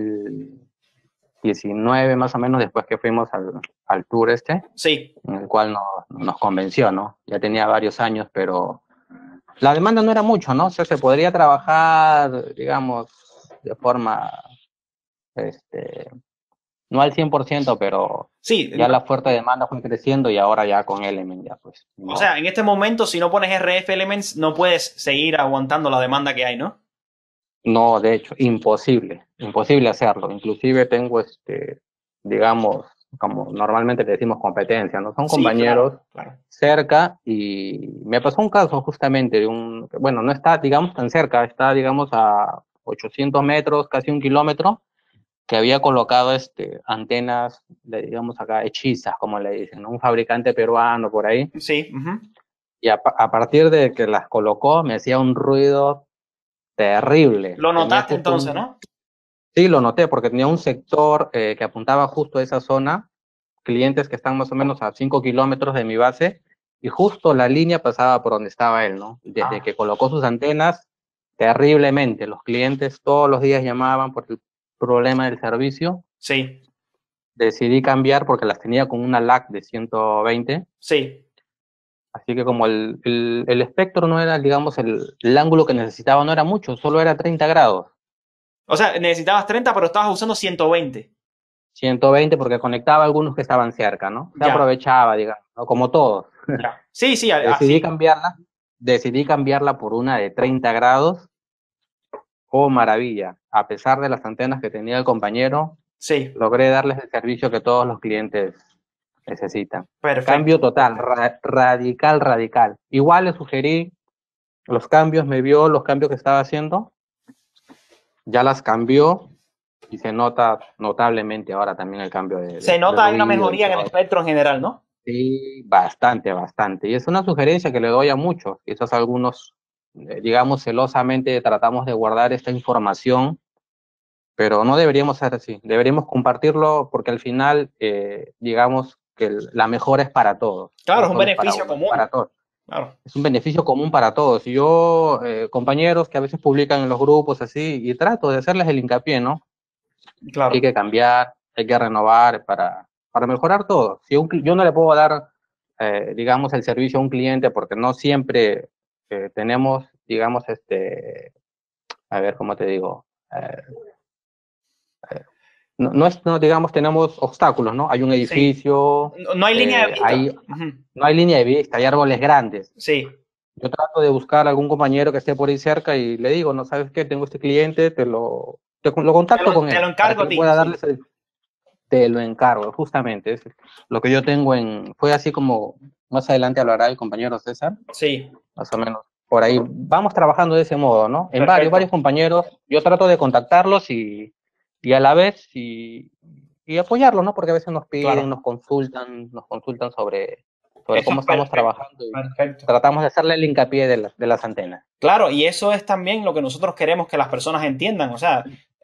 2019, más o menos, después que fuimos al tour sí, en el cual nos convenció, ¿no? Ya tenía varios años, pero la demanda no era mucho, ¿no? O sea, se podría trabajar, digamos, de forma no al 100%, pero Sí, ya la fuerte demanda fue creciendo y ahora ya con Element ya pues. o No, sea, en este momento si no pones RF Elements no puedes seguir aguantando la demanda que hay, ¿no? no, de hecho, imposible hacerlo. Inclusive tengo, digamos, como normalmente le decimos competencia, ¿no? Son Sí, compañeros claro, claro. cerca y me pasó un caso justamente de bueno, no está, digamos, tan cerca, está, digamos, a 800 metros, casi 1 kilómetro, que había colocado, antenas, digamos acá, hechizas, como le dicen, ¿no? Un fabricante peruano por ahí. Sí, ujú. Y a partir de que las colocó, me hacía un ruido terrible. Lo Tenía notaste justo entonces, ¿no? Sí, lo noté porque tenía un sector que apuntaba justo a esa zona, clientes que están más o menos a 5 kilómetros de mi base, y justo la línea pasaba por donde estaba él, ¿no? Desde Ah, que colocó sus antenas, terriblemente. Los clientes todos los días llamaban por el problema del servicio. sí, Decidí cambiar porque las tenía con una lag de 120. sí. Así que como el espectro no era, digamos, el ángulo que necesitaba no era mucho, solo era 30 grados. O sea, necesitabas 30, pero estabas usando 120. 120 porque conectaba a algunos que estaban cerca, ¿no? Se Ya, aprovechaba, digamos, ¿no? Como todos. ya. Sí, sí, Decidí así. cambiarla, decidí cambiarla por una de 30 grados. Oh, maravilla. A pesar de las antenas que tenía el compañero, Sí, logré darles el servicio que todos los clientes necesitan. Cambio perfecto. total, radical, radical. Igual le sugerí los cambios, me vio los cambios que estaba haciendo, ya las cambió y se nota notablemente ahora también el cambio Se de nota hay una ruido y mejoría en el todo. espectro en general, ¿no? Sí, bastante, bastante. Y es una sugerencia que le doy a muchos. Quizás algunos, digamos, celosamente tratamos de guardar esta información, pero no deberíamos ser así. Deberíamos compartirlo porque al final, digamos, que la mejora es para todos. Claro, No es un solo es para beneficio uno, es común. para todos. Claro. Es un beneficio común para todos. Y yo, compañeros que a veces publican en los grupos así, y trato de hacerles el hincapié, ¿no? Hay Claro. que cambiar, hay que renovar para mejorar todo. Si yo no le puedo dar, digamos, el servicio a un cliente porque no siempre tenemos, digamos, a ver, ¿cómo te digo? No, digamos, tenemos obstáculos, ¿no? Hay un Sí. edificio, No, no hay línea de vista. Ujú. no hay línea de vista, hay árboles grandes. Sí. Yo trato de buscar algún compañero que esté por ahí cerca y le digo, no sabes qué, tengo este cliente, lo contacto con Te lo él para encargo que a le ti. pueda Sí. darles te lo encargo, justamente. Es lo que yo tengo fue así como más adelante hablará el compañero César, Sí. más o menos. Por ahí vamos trabajando de ese modo, ¿no? En varios Perfecto. compañeros, yo trato de contactarlos y a la vez y apoyarlos, ¿no? Porque a veces nos piden, Claro. nos consultan sobre Eso cómo es estamos perfecto. trabajando y Perfecto. tratamos de hacerle el hincapié de las antenas. Claro, y eso es también lo que nosotros queremos que las personas entiendan. O sea,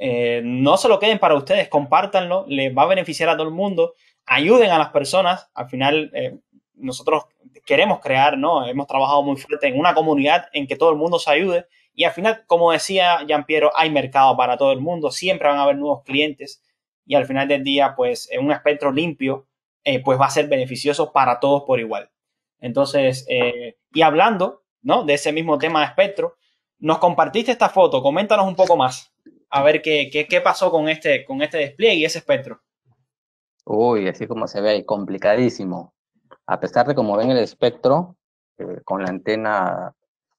no se lo queden para ustedes, compártanlo, les va a beneficiar a todo el mundo, ayuden a las personas. Al final, nosotros queremos crear, ¿no? Hemos trabajado muy fuerte en una comunidad en que todo el mundo se ayude. Y al final, como decía Gianpiero, hay mercado para todo el mundo, siempre van a haber nuevos clientes. Y al final del día, pues, en un espectro limpio, pues va a ser beneficioso para todos por igual. Entonces, y hablando, ¿no? De ese mismo tema de espectro, nos compartiste esta foto, coméntanos un poco más, a ver qué pasó con este despliegue y ese espectro. Uy, así como se ve ahí, complicadísimo. A pesar de como ven el espectro, con la antena,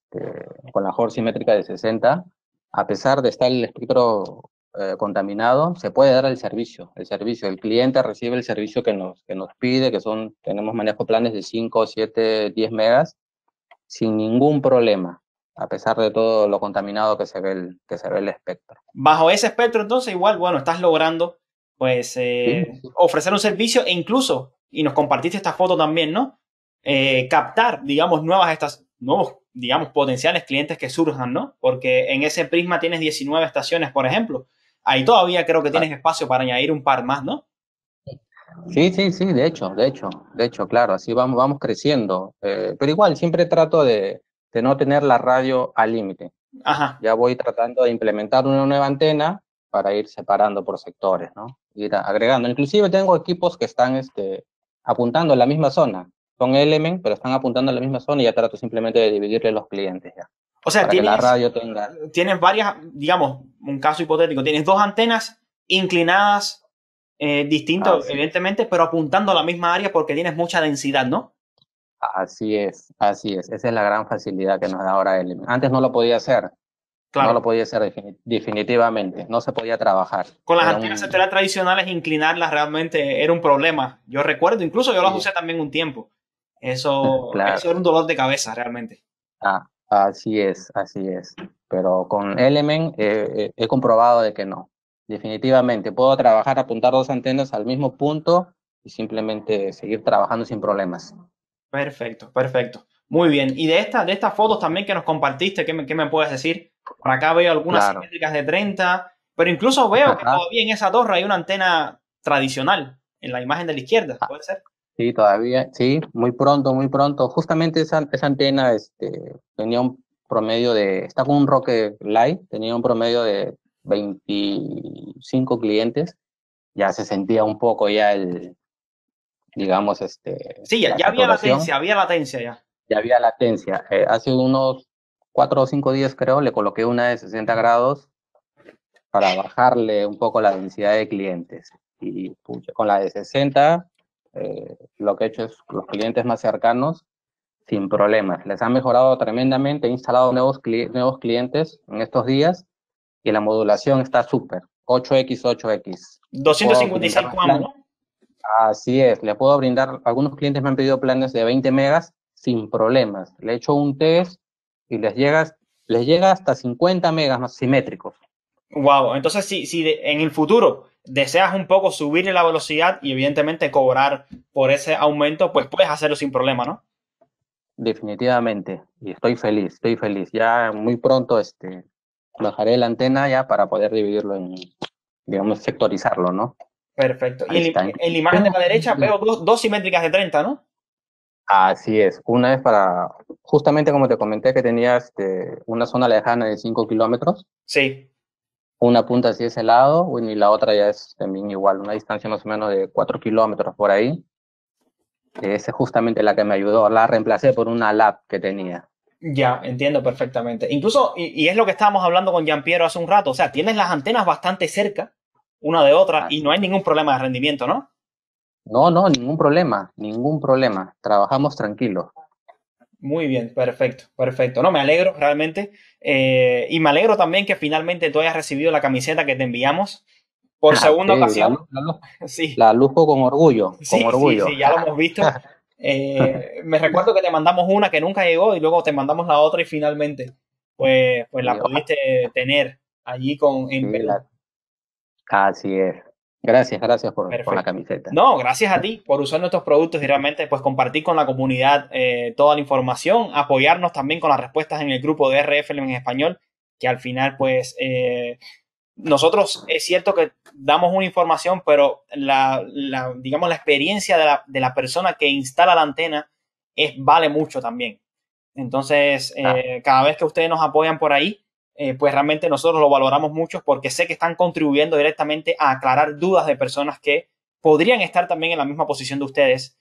con la Horde simétrica de 60, a pesar de estar el espectro contaminado, se puede dar el servicio. El cliente recibe el servicio que nos pide, tenemos manejo planes de 5, 7, 10 megas, sin ningún problema, a pesar de todo lo contaminado que se ve el espectro. Bajo ese espectro, entonces, igual, bueno, estás logrando, pues, Sí, ofrecer un servicio e incluso, y nos compartiste esta foto también, ¿no? Captar, digamos, nuevos, digamos, potenciales clientes que surjan, ¿no? Porque en ese prisma tienes 19 estaciones, por ejemplo. Ahí todavía creo que tienes espacio para añadir un par más, ¿no? sí, sí, sí, de hecho, claro, así vamos creciendo. Pero igual, siempre trato de no tener la radio al límite. Ajá. Ya voy tratando de implementar una nueva antena para ir separando por sectores, ¿no? Ir agregando. Inclusive tengo equipos que están apuntando a la misma zona. Son Element, pero están apuntando a la misma zona y ya trato simplemente de dividirle los clientes ya, O sea, para que la radio tenga. tienes varias, digamos, un caso hipotético, tienes dos antenas inclinadas distinto, Así, evidentemente, pero apuntando a la misma área porque tienes mucha densidad, ¿no? así es, así es. Esa es la gran facilidad que nos da ahora Element. Antes no lo podía hacer, no lo Claro. podía hacer definitivamente, no se podía trabajar. Con las Era antenas un, sectoriales tradicionales, inclinarlas realmente era un problema. Yo recuerdo, incluso yo las sí, usé también un tiempo. Eso claro. era un dolor de cabeza realmente. Así es, así es. Pero con Element he comprobado de que no. Definitivamente, puedo trabajar, apuntar dos antenas al mismo punto y simplemente seguir trabajando sin problemas. Perfecto, perfecto. Muy bien. Y de estas fotos también que nos compartiste, qué me puedes decir? Por acá veo algunas Claro. simétricas de 30, pero incluso veo que todavía en esa torre hay una antena tradicional en la imagen de la izquierda, ¿puede ser? Sí, todavía, sí, muy pronto, muy pronto. Justamente esa antena tenía un promedio está con un Rocket Light, tenía un promedio de 25 clientes. Ya se sentía un poco ya digamos, Sí, la saturación. había latencia ya. Ya había latencia. Hace unos 4 o 5 días, creo, le coloqué una de 60 grados para bajarle un poco la densidad de clientes. Y pucha, con la de 60, lo que he hecho es los clientes más cercanos, sin problemas. Les ha mejorado tremendamente. He instalado nuevos clientes en estos días y la modulación está súper. 8x. Le puedo brindar 256 un Juan, plan. ¿no? Así es, le puedo brindar. Algunos clientes me han pedido planes de 20 megas sin problemas. Le he hecho un test y les llega hasta 50 megas más simétricos. Wow. Entonces, en el futuro deseas un poco subirle la velocidad y evidentemente cobrar por ese aumento, pues puedes hacerlo sin problema, ¿no? Definitivamente. Y estoy feliz, estoy feliz. Ya muy pronto bajaré la antena ya para poder dividirlo digamos, sectorizarlo, ¿no? Perfecto. Y Ahí está. en la imagen de Tengo- la derecha veo dos simétricas de 30, ¿no? Así es. Una es justamente como te comenté que tenía una zona lejana de 5 kilómetros. Sí. Una punta hacia ese lado, bueno, y la otra ya es también igual, una distancia más o menos de 4 kilómetros por ahí. Esa es justamente la que me ayudó. La reemplacé por una lab que tenía. Ya, entiendo perfectamente. Incluso, y es lo que estábamos hablando con Giampiero hace un rato, o sea, tienes las antenas bastante cerca una de otra y Así no hay es. ningún problema de rendimiento, ¿no? No, no, ningún problema, ningún problema. Trabajamos tranquilos. Muy bien, perfecto, perfecto. No, me alegro realmente. Y me alegro también que finalmente tú hayas recibido la camiseta que te enviamos por segunda Sí, ocasión. Sí, la lujo con orgullo, con orgullo. sí, ya lo hemos visto. Me recuerdo que te mandamos una que nunca llegó y luego te mandamos la otra y finalmente, pues Sí, la pudiste tener allí en sí, Perú. así es. Gracias, gracias por la Perfecto. camiseta. No, gracias a ti por usar nuestros productos y realmente pues compartir con la comunidad toda la información, apoyarnos también con las respuestas en el grupo de RFL en español, que al final pues nosotros es cierto que damos una información, pero digamos la experiencia de la persona que instala la antena vale mucho también. Entonces, Ah, cada vez que ustedes nos apoyan por ahí, pues realmente nosotros lo valoramos mucho porque sé que están contribuyendo directamente a aclarar dudas de personas que podrían estar también en la misma posición de ustedes.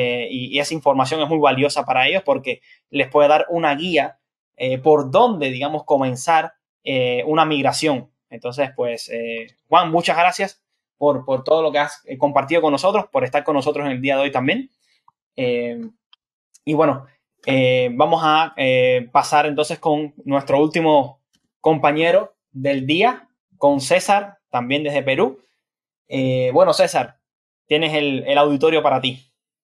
Y esa información es muy valiosa para ellos porque les puede dar una guía por dónde, digamos, comenzar una migración. Entonces, pues, Juan, muchas gracias por todo lo que has compartido con nosotros, por estar con nosotros en el día de hoy también. Eh, y bueno, vamos a pasar entonces con nuestro último compañero del día, con César, también desde Perú. Bueno, César, tienes el auditorio para ti.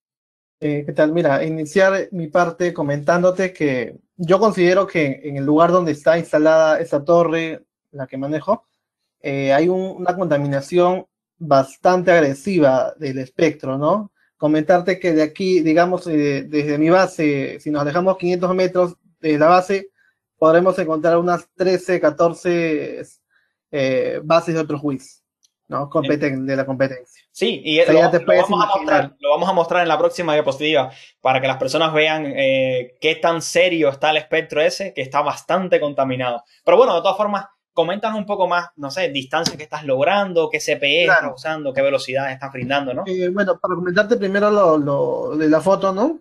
¿Qué tal? Mira, iniciar mi parte comentándote que yo considero que en el lugar donde está instalada esa torre, la que manejo, hay una contaminación bastante agresiva del espectro, ¿no? Comentarte que de aquí, digamos, desde mi base, si nos alejamos 500 metros de la base, podremos encontrar unas 13, 14 bases de otros WIS, ¿no? De la competencia. Sí, y O sea, ya te puedes imaginar. lo vamos a mostrar en la próxima diapositiva para que las personas vean qué tan serio está el espectro ese, que está bastante contaminado. Pero bueno, de todas formas, coméntanos un poco más, no sé, distancias que estás logrando, qué CPE estás Claro. usando, qué velocidad estás brindando, ¿no? Bueno, para comentarte primero lo de la foto, ¿no?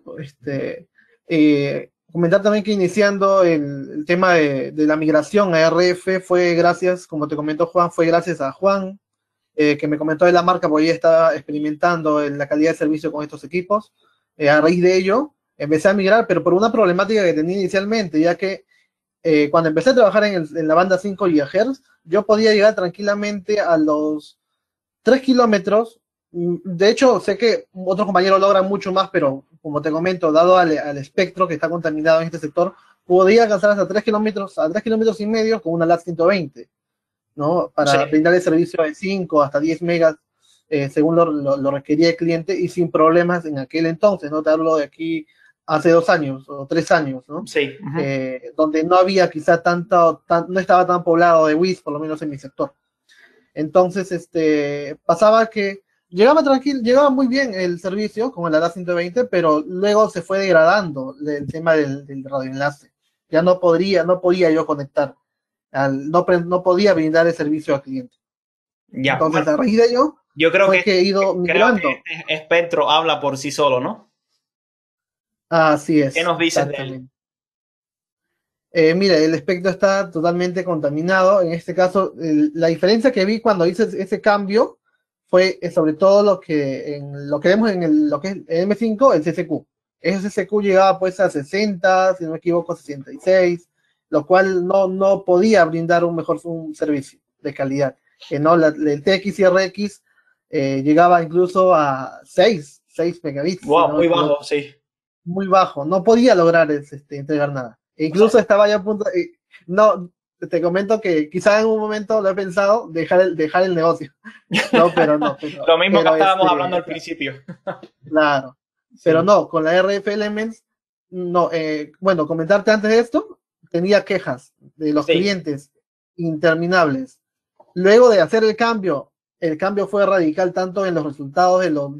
Comentar también que iniciando el tema de la migración a RF fue gracias, como te comentó Juan, fue gracias a Juan, que me comentó de la marca, porque ella estaba experimentando en la calidad de servicio con estos equipos. A raíz de ello, empecé a migrar, pero por una problemática que tenía inicialmente, ya que cuando empecé a trabajar en la banda 5 GHz, yo podía llegar tranquilamente a los 3 kilómetros. De hecho, sé que otros compañeros logran mucho más, pero como te comento, dado al espectro que está contaminado en este sector, podía alcanzar hasta 3 kilómetros, a 3 kilómetros y medio con una LAT 120, ¿no? Para Sí. brindar el servicio de 5 hasta 10 megas, según lo requería el cliente, y sin problemas en aquel entonces, ¿no? Te hablo de aquí hace 2 años o 3 años, ¿no? Sí. Donde no había quizá no estaba tan poblado de WIS, por lo menos en mi sector. Entonces, pasaba que llegaba tranquilo, llegaba muy bien el servicio con el ADA 120, pero luego se fue degradando el tema del radioenlace. Ya no podía yo conectar, no podía brindar el servicio al cliente. Ya. Entonces, Bueno, a raíz de ello, yo creo fue que he ido creo migrando. que este espectro habla por sí solo, ¿no? Así ¿Qué es, nos dices de él? exactamente. Mira, el espectro está totalmente contaminado. En este caso, la diferencia que vi cuando hice ese cambio fue sobre todo lo que vemos lo que es el M5, el CCQ. Ese CCQ llegaba pues a 60, si no me equivoco, 66, lo cual no podía brindar un servicio de calidad. No, el TX y RX llegaba incluso a 6 megabits, si Wow, no me muy equivoco, bajo, sí. muy bajo, no podía lograr entregar nada. E O sea, incluso estaba ya a punto, no, te comento que quizá en un momento lo he pensado, dejar el negocio, no, pero no, lo mismo que pero estábamos hablando al principio. claro, pero Sí. no, con la RF Elements, no, bueno, comentarte antes de esto, tenía quejas de los Sí. clientes interminables. Luego de hacer el cambio fue radical tanto en los resultados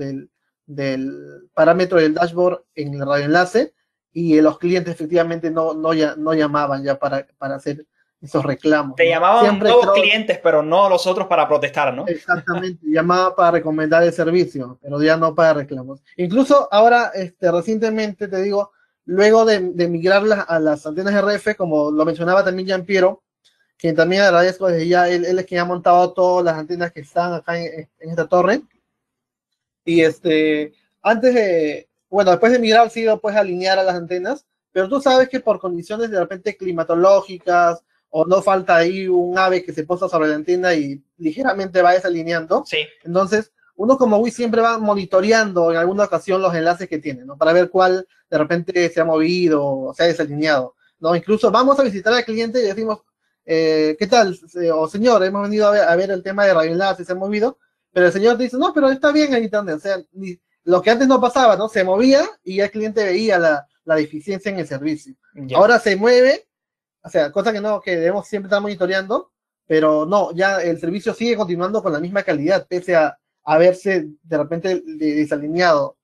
del parámetro del dashboard en el radioenlace, y los clientes efectivamente no llamaban ya para hacer esos reclamos, Te ¿no? llamaban Siempre nuevos creo, clientes, pero no los otros para protestar, ¿no? exactamente, llamaba para recomendar el servicio, pero ya no para reclamos. Incluso ahora, recientemente, te digo, luego de migrar a las antenas RF, como lo mencionaba también Jean Piero, quien también agradezco desde ya, él es quien ha montado todas las antenas que están acá en esta torre. Y antes bueno, después de migrar, sí lo puedes alinear a las antenas, pero tú sabes que por condiciones de repente climatológicas, o no falta ahí un ave que se posa sobre la antena y ligeramente va desalineando. Sí. Entonces, uno como Wii siempre va monitoreando en alguna ocasión los enlaces que tiene, ¿no? Para ver cuál de repente se ha movido o se ha desalineado, ¿no? Incluso vamos a visitar al cliente y decimos, ¿qué tal? O señor, hemos venido a ver el tema de radioenlaces, se ha movido, pero el señor dice, no, pero está bien el internet. O sea, lo que antes no pasaba, ¿no? Se movía y el cliente veía la deficiencia en el servicio. Ya. Ahora se mueve, o sea, cosa que debemos siempre estar monitoreando, pero no, ya el servicio sigue continuando con la misma calidad, pese a haberse de repente desalineado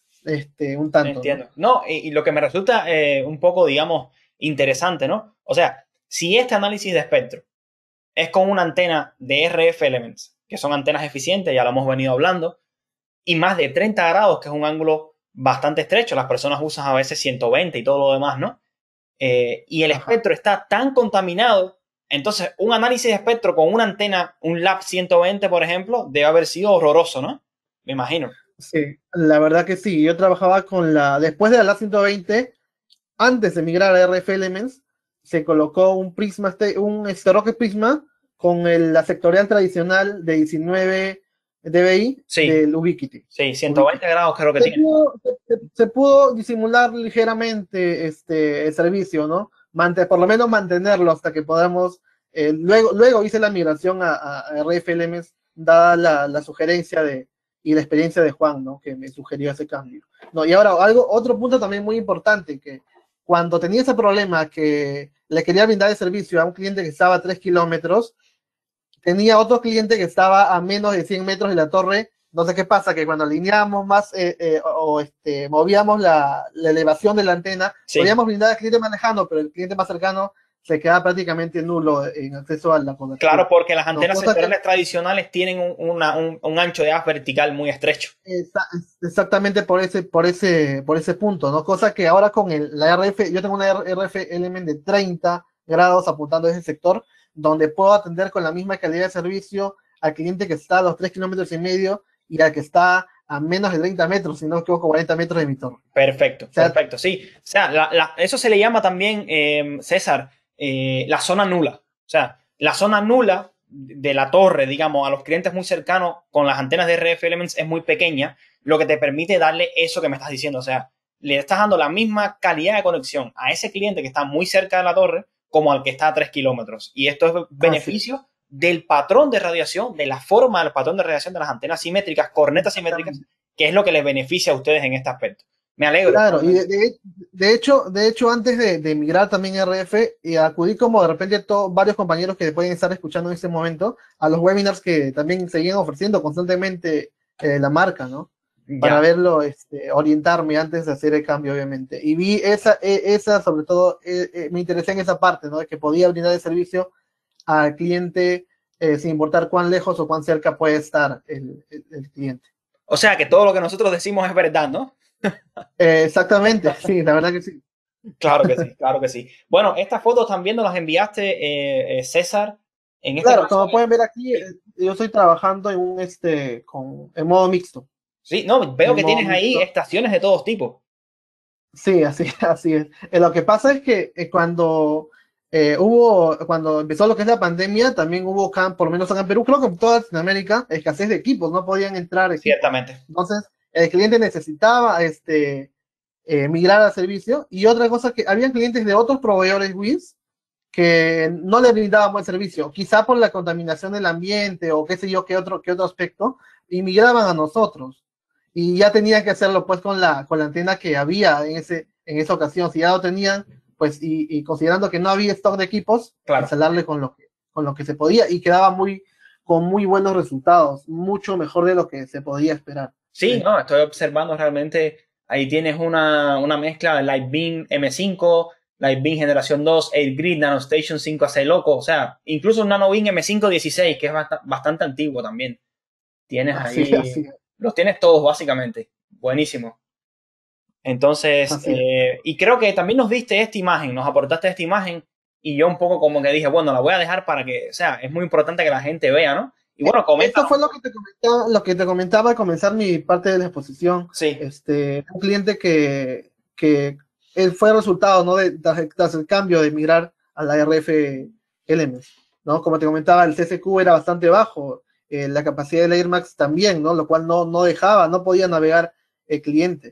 un tanto, ¿no? Entiendo. No, y lo que me resulta un poco, digamos, interesante, ¿no? O sea, si este análisis de espectro es con una antena de RF Elements, que son antenas eficientes, ya lo hemos venido hablando, y más de 30 grados, que es un ángulo bastante estrecho, las personas usan a veces 120 y todo lo demás, ¿no? Y el espectro está tan contaminado, entonces un análisis de espectro con una antena, un lab 120, por ejemplo, debe haber sido horroroso, ¿no? Me imagino. Sí, la verdad que sí. Yo trabajaba después de la LAT 120, antes de migrar a RF Elements, se colocó un Prisma, un Rocket Prisma con la sectorial tradicional de 19 dBi Sí. del Ubiquiti. Sí, 120 grados creo que tiene. Se pudo disimular ligeramente el servicio, ¿no? Por lo menos mantenerlo hasta que podamos. Luego hice la migración a RF Elements, dada la sugerencia y la experiencia de Juan, ¿no? Que me sugirió ese cambio. No, y ahora, otro punto también muy importante, que cuando tenía ese problema que le quería brindar el servicio a un cliente que estaba a 3 kilómetros, tenía otro cliente que estaba a menos de 100 metros de la torre. No sé qué pasa, que cuando alineábamos más movíamos la elevación de la antena, Sí. podíamos brindar al cliente más lejano, pero el cliente más cercano se queda prácticamente nulo en acceso a la cobertura. Claro, porque las antenas sectoriales tradicionales tienen un ancho de haz vertical muy estrecho. Exactamente por ese punto, ¿no? Cosa que ahora con la RF, yo tengo una RF Element de 30 grados apuntando a ese sector, donde puedo atender con la misma calidad de servicio al cliente que está a los 3,5 kilómetros y al que está a menos de 30 metros, si no me equivoco, 40 metros de mi torre. Perfecto, O sea, perfecto, sí. O sea, eso se le llama también, César, la zona nula. O sea, la zona nula de la torre, digamos, a los clientes muy cercanos con las antenas de RF Elements es muy pequeña, lo que te permite darle eso que me estás diciendo. O sea, le estás dando la misma calidad de conexión a ese cliente que está muy cerca de la torre como al que está a 3 kilómetros. Y esto es beneficio del patrón de radiación, de la forma del patrón de radiación de las antenas simétricas, cornetas simétricas, que es lo que les beneficia a ustedes en este aspecto. Me alegro. Claro, y de hecho, antes de migrar también a RF, y acudí como de repente varios compañeros que pueden estar escuchando en este momento a los webinars que también seguían ofreciendo constantemente la marca, ¿no? Para verlo, orientarme antes de hacer el cambio, obviamente. Y vi esa sobre todo, me interesé en esa parte, ¿no? De que podía brindar el servicio al cliente sin importar cuán lejos o cuán cerca puede estar el cliente. O sea, que todo lo que nosotros decimos es verdad, ¿no? Exactamente, sí, la verdad que sí. Claro que sí, claro que sí. Bueno, estas fotos también nos las enviaste, César. En este Claro, caso, como pueden ver aquí, yo estoy trabajando en modo mixto. sí, no, veo que tienes ahí Mixto. estaciones de todos tipos. Sí, así es. Lo que pasa es que cuando empezó lo que es la pandemia, también hubo, por lo menos acá en Perú, creo que en toda Latinoamérica, escasez de equipos, no podían entrar equipos. Ciertamente. Entonces, el cliente necesitaba migrar al servicio. Y otra cosa, que habían clientes de otros proveedores WIS que no le brindaban buen servicio, quizá por la contaminación del ambiente o qué sé yo, qué otro aspecto, y migraban a nosotros. Y ya tenían que hacerlo pues con la antena que había en esa ocasión. Si ya lo tenían, pues, y considerando que no había stock de equipos, Claro. instalarle con lo que se podía, y quedaba con muy buenos resultados, mucho mejor de lo que se podía esperar. Sí, no, estoy observando realmente, ahí tienes una mezcla de Lightbeam M5, Lightbeam generación 2, 8-grid, NanoStation 5AC Loco, o sea, incluso un NanoBeam M5 16, que es bastante antiguo también. Tienes ahí, Así. Los tienes todos básicamente. Buenísimo. Entonces, y creo que también nos diste esta imagen, nos aportaste esta imagen, y yo un poco como que dije, bueno, la voy a dejar para que, o sea, es muy importante que la gente vea, ¿no? Y bueno, comenta. Esto fue lo que te comentaba al comenzar mi parte de la exposición. Sí. Un cliente que él fue el resultado, ¿no? Tras el cambio de migrar a la RF Elements, ¿no? Como te comentaba, el CSQ era bastante bajo, la capacidad del AirMax también, ¿no? Lo cual no podía navegar el cliente.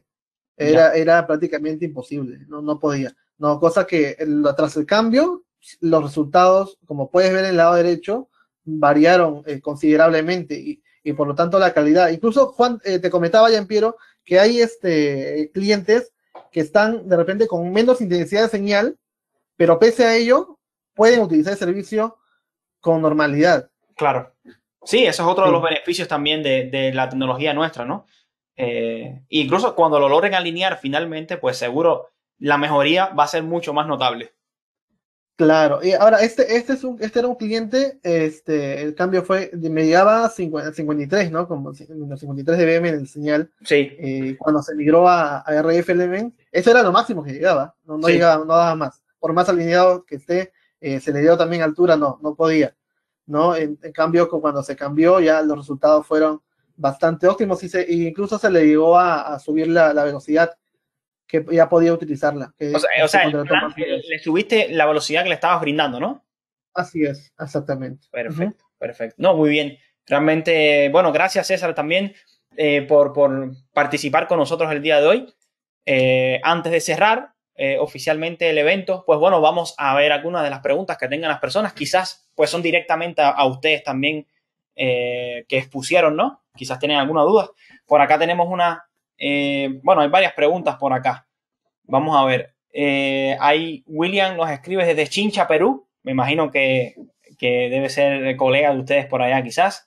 Era prácticamente imposible, no podía. No, cosa que tras el cambio, los resultados, como puedes ver en el lado derecho, variaron considerablemente, y por lo tanto la calidad. Incluso, Juan, te comentaba ya, Piero, que hay clientes que están de repente con menos intensidad de señal, pero pese a ello pueden utilizar el servicio con normalidad. Claro. Sí, eso es otro de los beneficios también de la tecnología nuestra, ¿no? Incluso cuando lo logren alinear finalmente, pues seguro la mejoría va a ser mucho más notable. Claro, y ahora este era un cliente, el cambio me llegaba a 53, ¿no? Como 53 dBm en el señal. Sí. Cuando se migró a RF Element, eso era lo máximo que llegaba, no Sí. llegaba, no daba más. Por más alineado que esté, se le dio también altura, no podía, ¿no? En cambio, cuando se cambió, ya los resultados fueron bastante óptimos, y incluso se le llegó a subir la velocidad, que ya podía utilizarla. O sea, el plan, le subiste la velocidad que le estabas brindando, ¿no? Así es, exactamente. Perfecto, perfecto. No, muy bien. Realmente, bueno, gracias, César, también por participar con nosotros el día de hoy. Antes de cerrar oficialmente el evento, pues bueno, vamos a ver algunas de las preguntas que tengan las personas. Quizás pues son directamente a ustedes también que expusieron, ¿no? Quizás tienen alguna duda. Por acá tenemos bueno, hay varias preguntas por acá. Vamos a ver. William nos escribe desde Chincha, Perú. Me imagino que debe ser colega de ustedes por allá, quizás.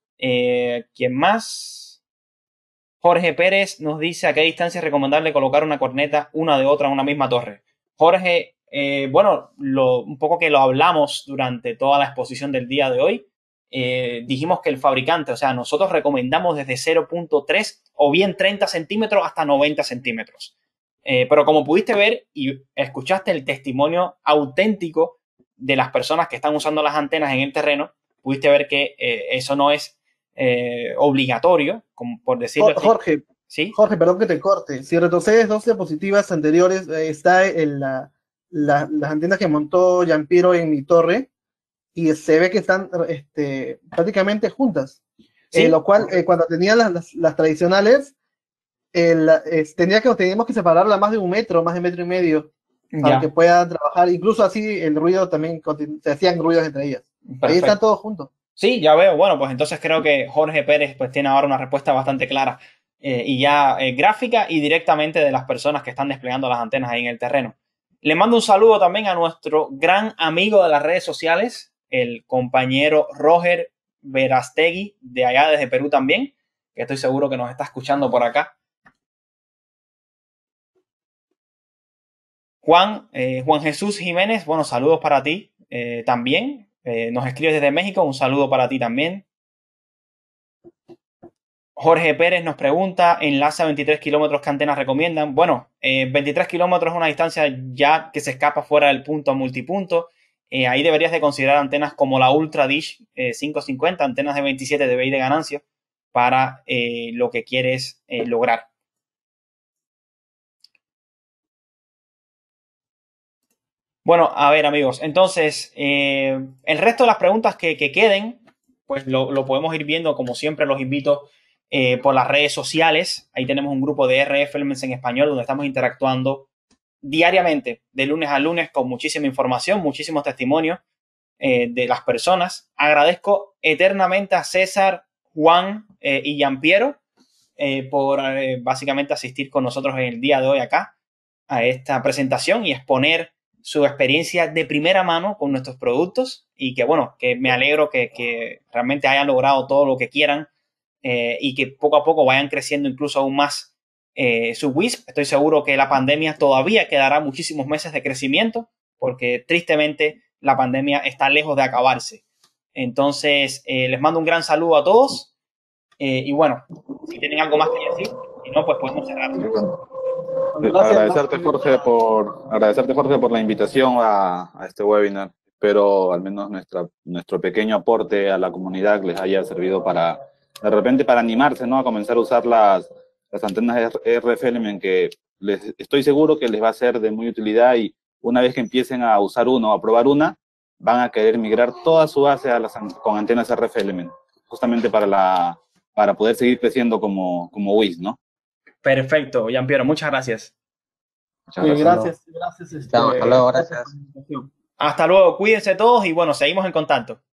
¿Quién más? Jorge Pérez nos dice a qué distancia es recomendable colocar una corneta una de otra en una misma torre. Jorge, bueno, un poco que lo hablamos durante toda la exposición del día de hoy. Dijimos que el fabricante, o sea, nosotros recomendamos desde 0.3 o bien 30 centímetros hasta 90 centímetros. Pero como pudiste ver y escuchaste el testimonio auténtico de las personas que están usando las antenas en el terreno, pudiste ver que eso no es obligatorio, como por decirlo así. Jorge, ¿Sí? Jorge, perdón que te corte. Si retrocedes 2 diapositivas anteriores, está en las antenas que montó Giampiero en mi torre y se ve que están prácticamente juntas. ¿Sí? Lo cual, cuando tenía las tradicionales, teníamos que separarla más de 1 metro, más de 1,5 metros, para que puedan trabajar. Incluso así el ruido también, se hacían ruidos entre ellas. Perfecto. Ahí están todos juntos. Sí, ya veo. Bueno, pues entonces creo que Jorge Pérez pues tiene ahora una respuesta bastante clara y ya gráfica y directamente de las personas que están desplegando las antenas ahí en el terreno. Le mando un saludo también a nuestro gran amigo de las redes sociales, el compañero Roger Verastegui, de allá desde Perú también, que estoy seguro que nos está escuchando por acá. Juan Jesús Jiménez, bueno, saludos para ti también. Nos escribes desde México, un saludo para ti también. Jorge Pérez nos pregunta, enlace a 23 kilómetros, ¿qué antenas recomiendan? Bueno, 23 kilómetros es una distancia ya que se escapa fuera del punto a multipunto. Ahí deberías de considerar antenas como la Ultra Dish 550, antenas de 27 dBi de ganancia para lo que quieres lograr. Bueno, a ver, amigos, entonces, el resto de las preguntas que queden, pues lo podemos ir viendo, como siempre los invito por las redes sociales. Ahí tenemos un grupo de RF Elements en español donde estamos interactuando diariamente, de lunes a lunes, con muchísima información, muchísimos testimonios de las personas. Agradezco eternamente a César, Juan y Giampiero por básicamente asistir con nosotros en el día de hoy acá a esta presentación y exponer su experiencia de primera mano con nuestros productos y que, bueno, que me alegro que realmente hayan logrado todo lo que quieran y que poco a poco vayan creciendo incluso aún más su WISP. Estoy seguro que la pandemia todavía quedará muchísimos meses de crecimiento porque tristemente la pandemia está lejos de acabarse. Entonces, les mando un gran saludo a todos y bueno, si tienen algo más que decir, si no, pues podemos cerrar. Agradecerte, Jorge, por la invitación a este webinar. Espero al menos nuestro pequeño aporte a la comunidad les haya servido de repente para animarse, ¿no? A comenzar a usar las antenas RF Element, que estoy seguro que les va a ser de muy utilidad, y una vez que empiecen a usar uno, a probar una, van a querer migrar toda su base con antenas RF Element, justamente para poder seguir creciendo como WIS, ¿no? Perfecto, Giampiero, muchas gracias. Muchas gracias. Gracias. Hasta luego, gracias. Hasta luego, cuídense todos y bueno, seguimos en contacto.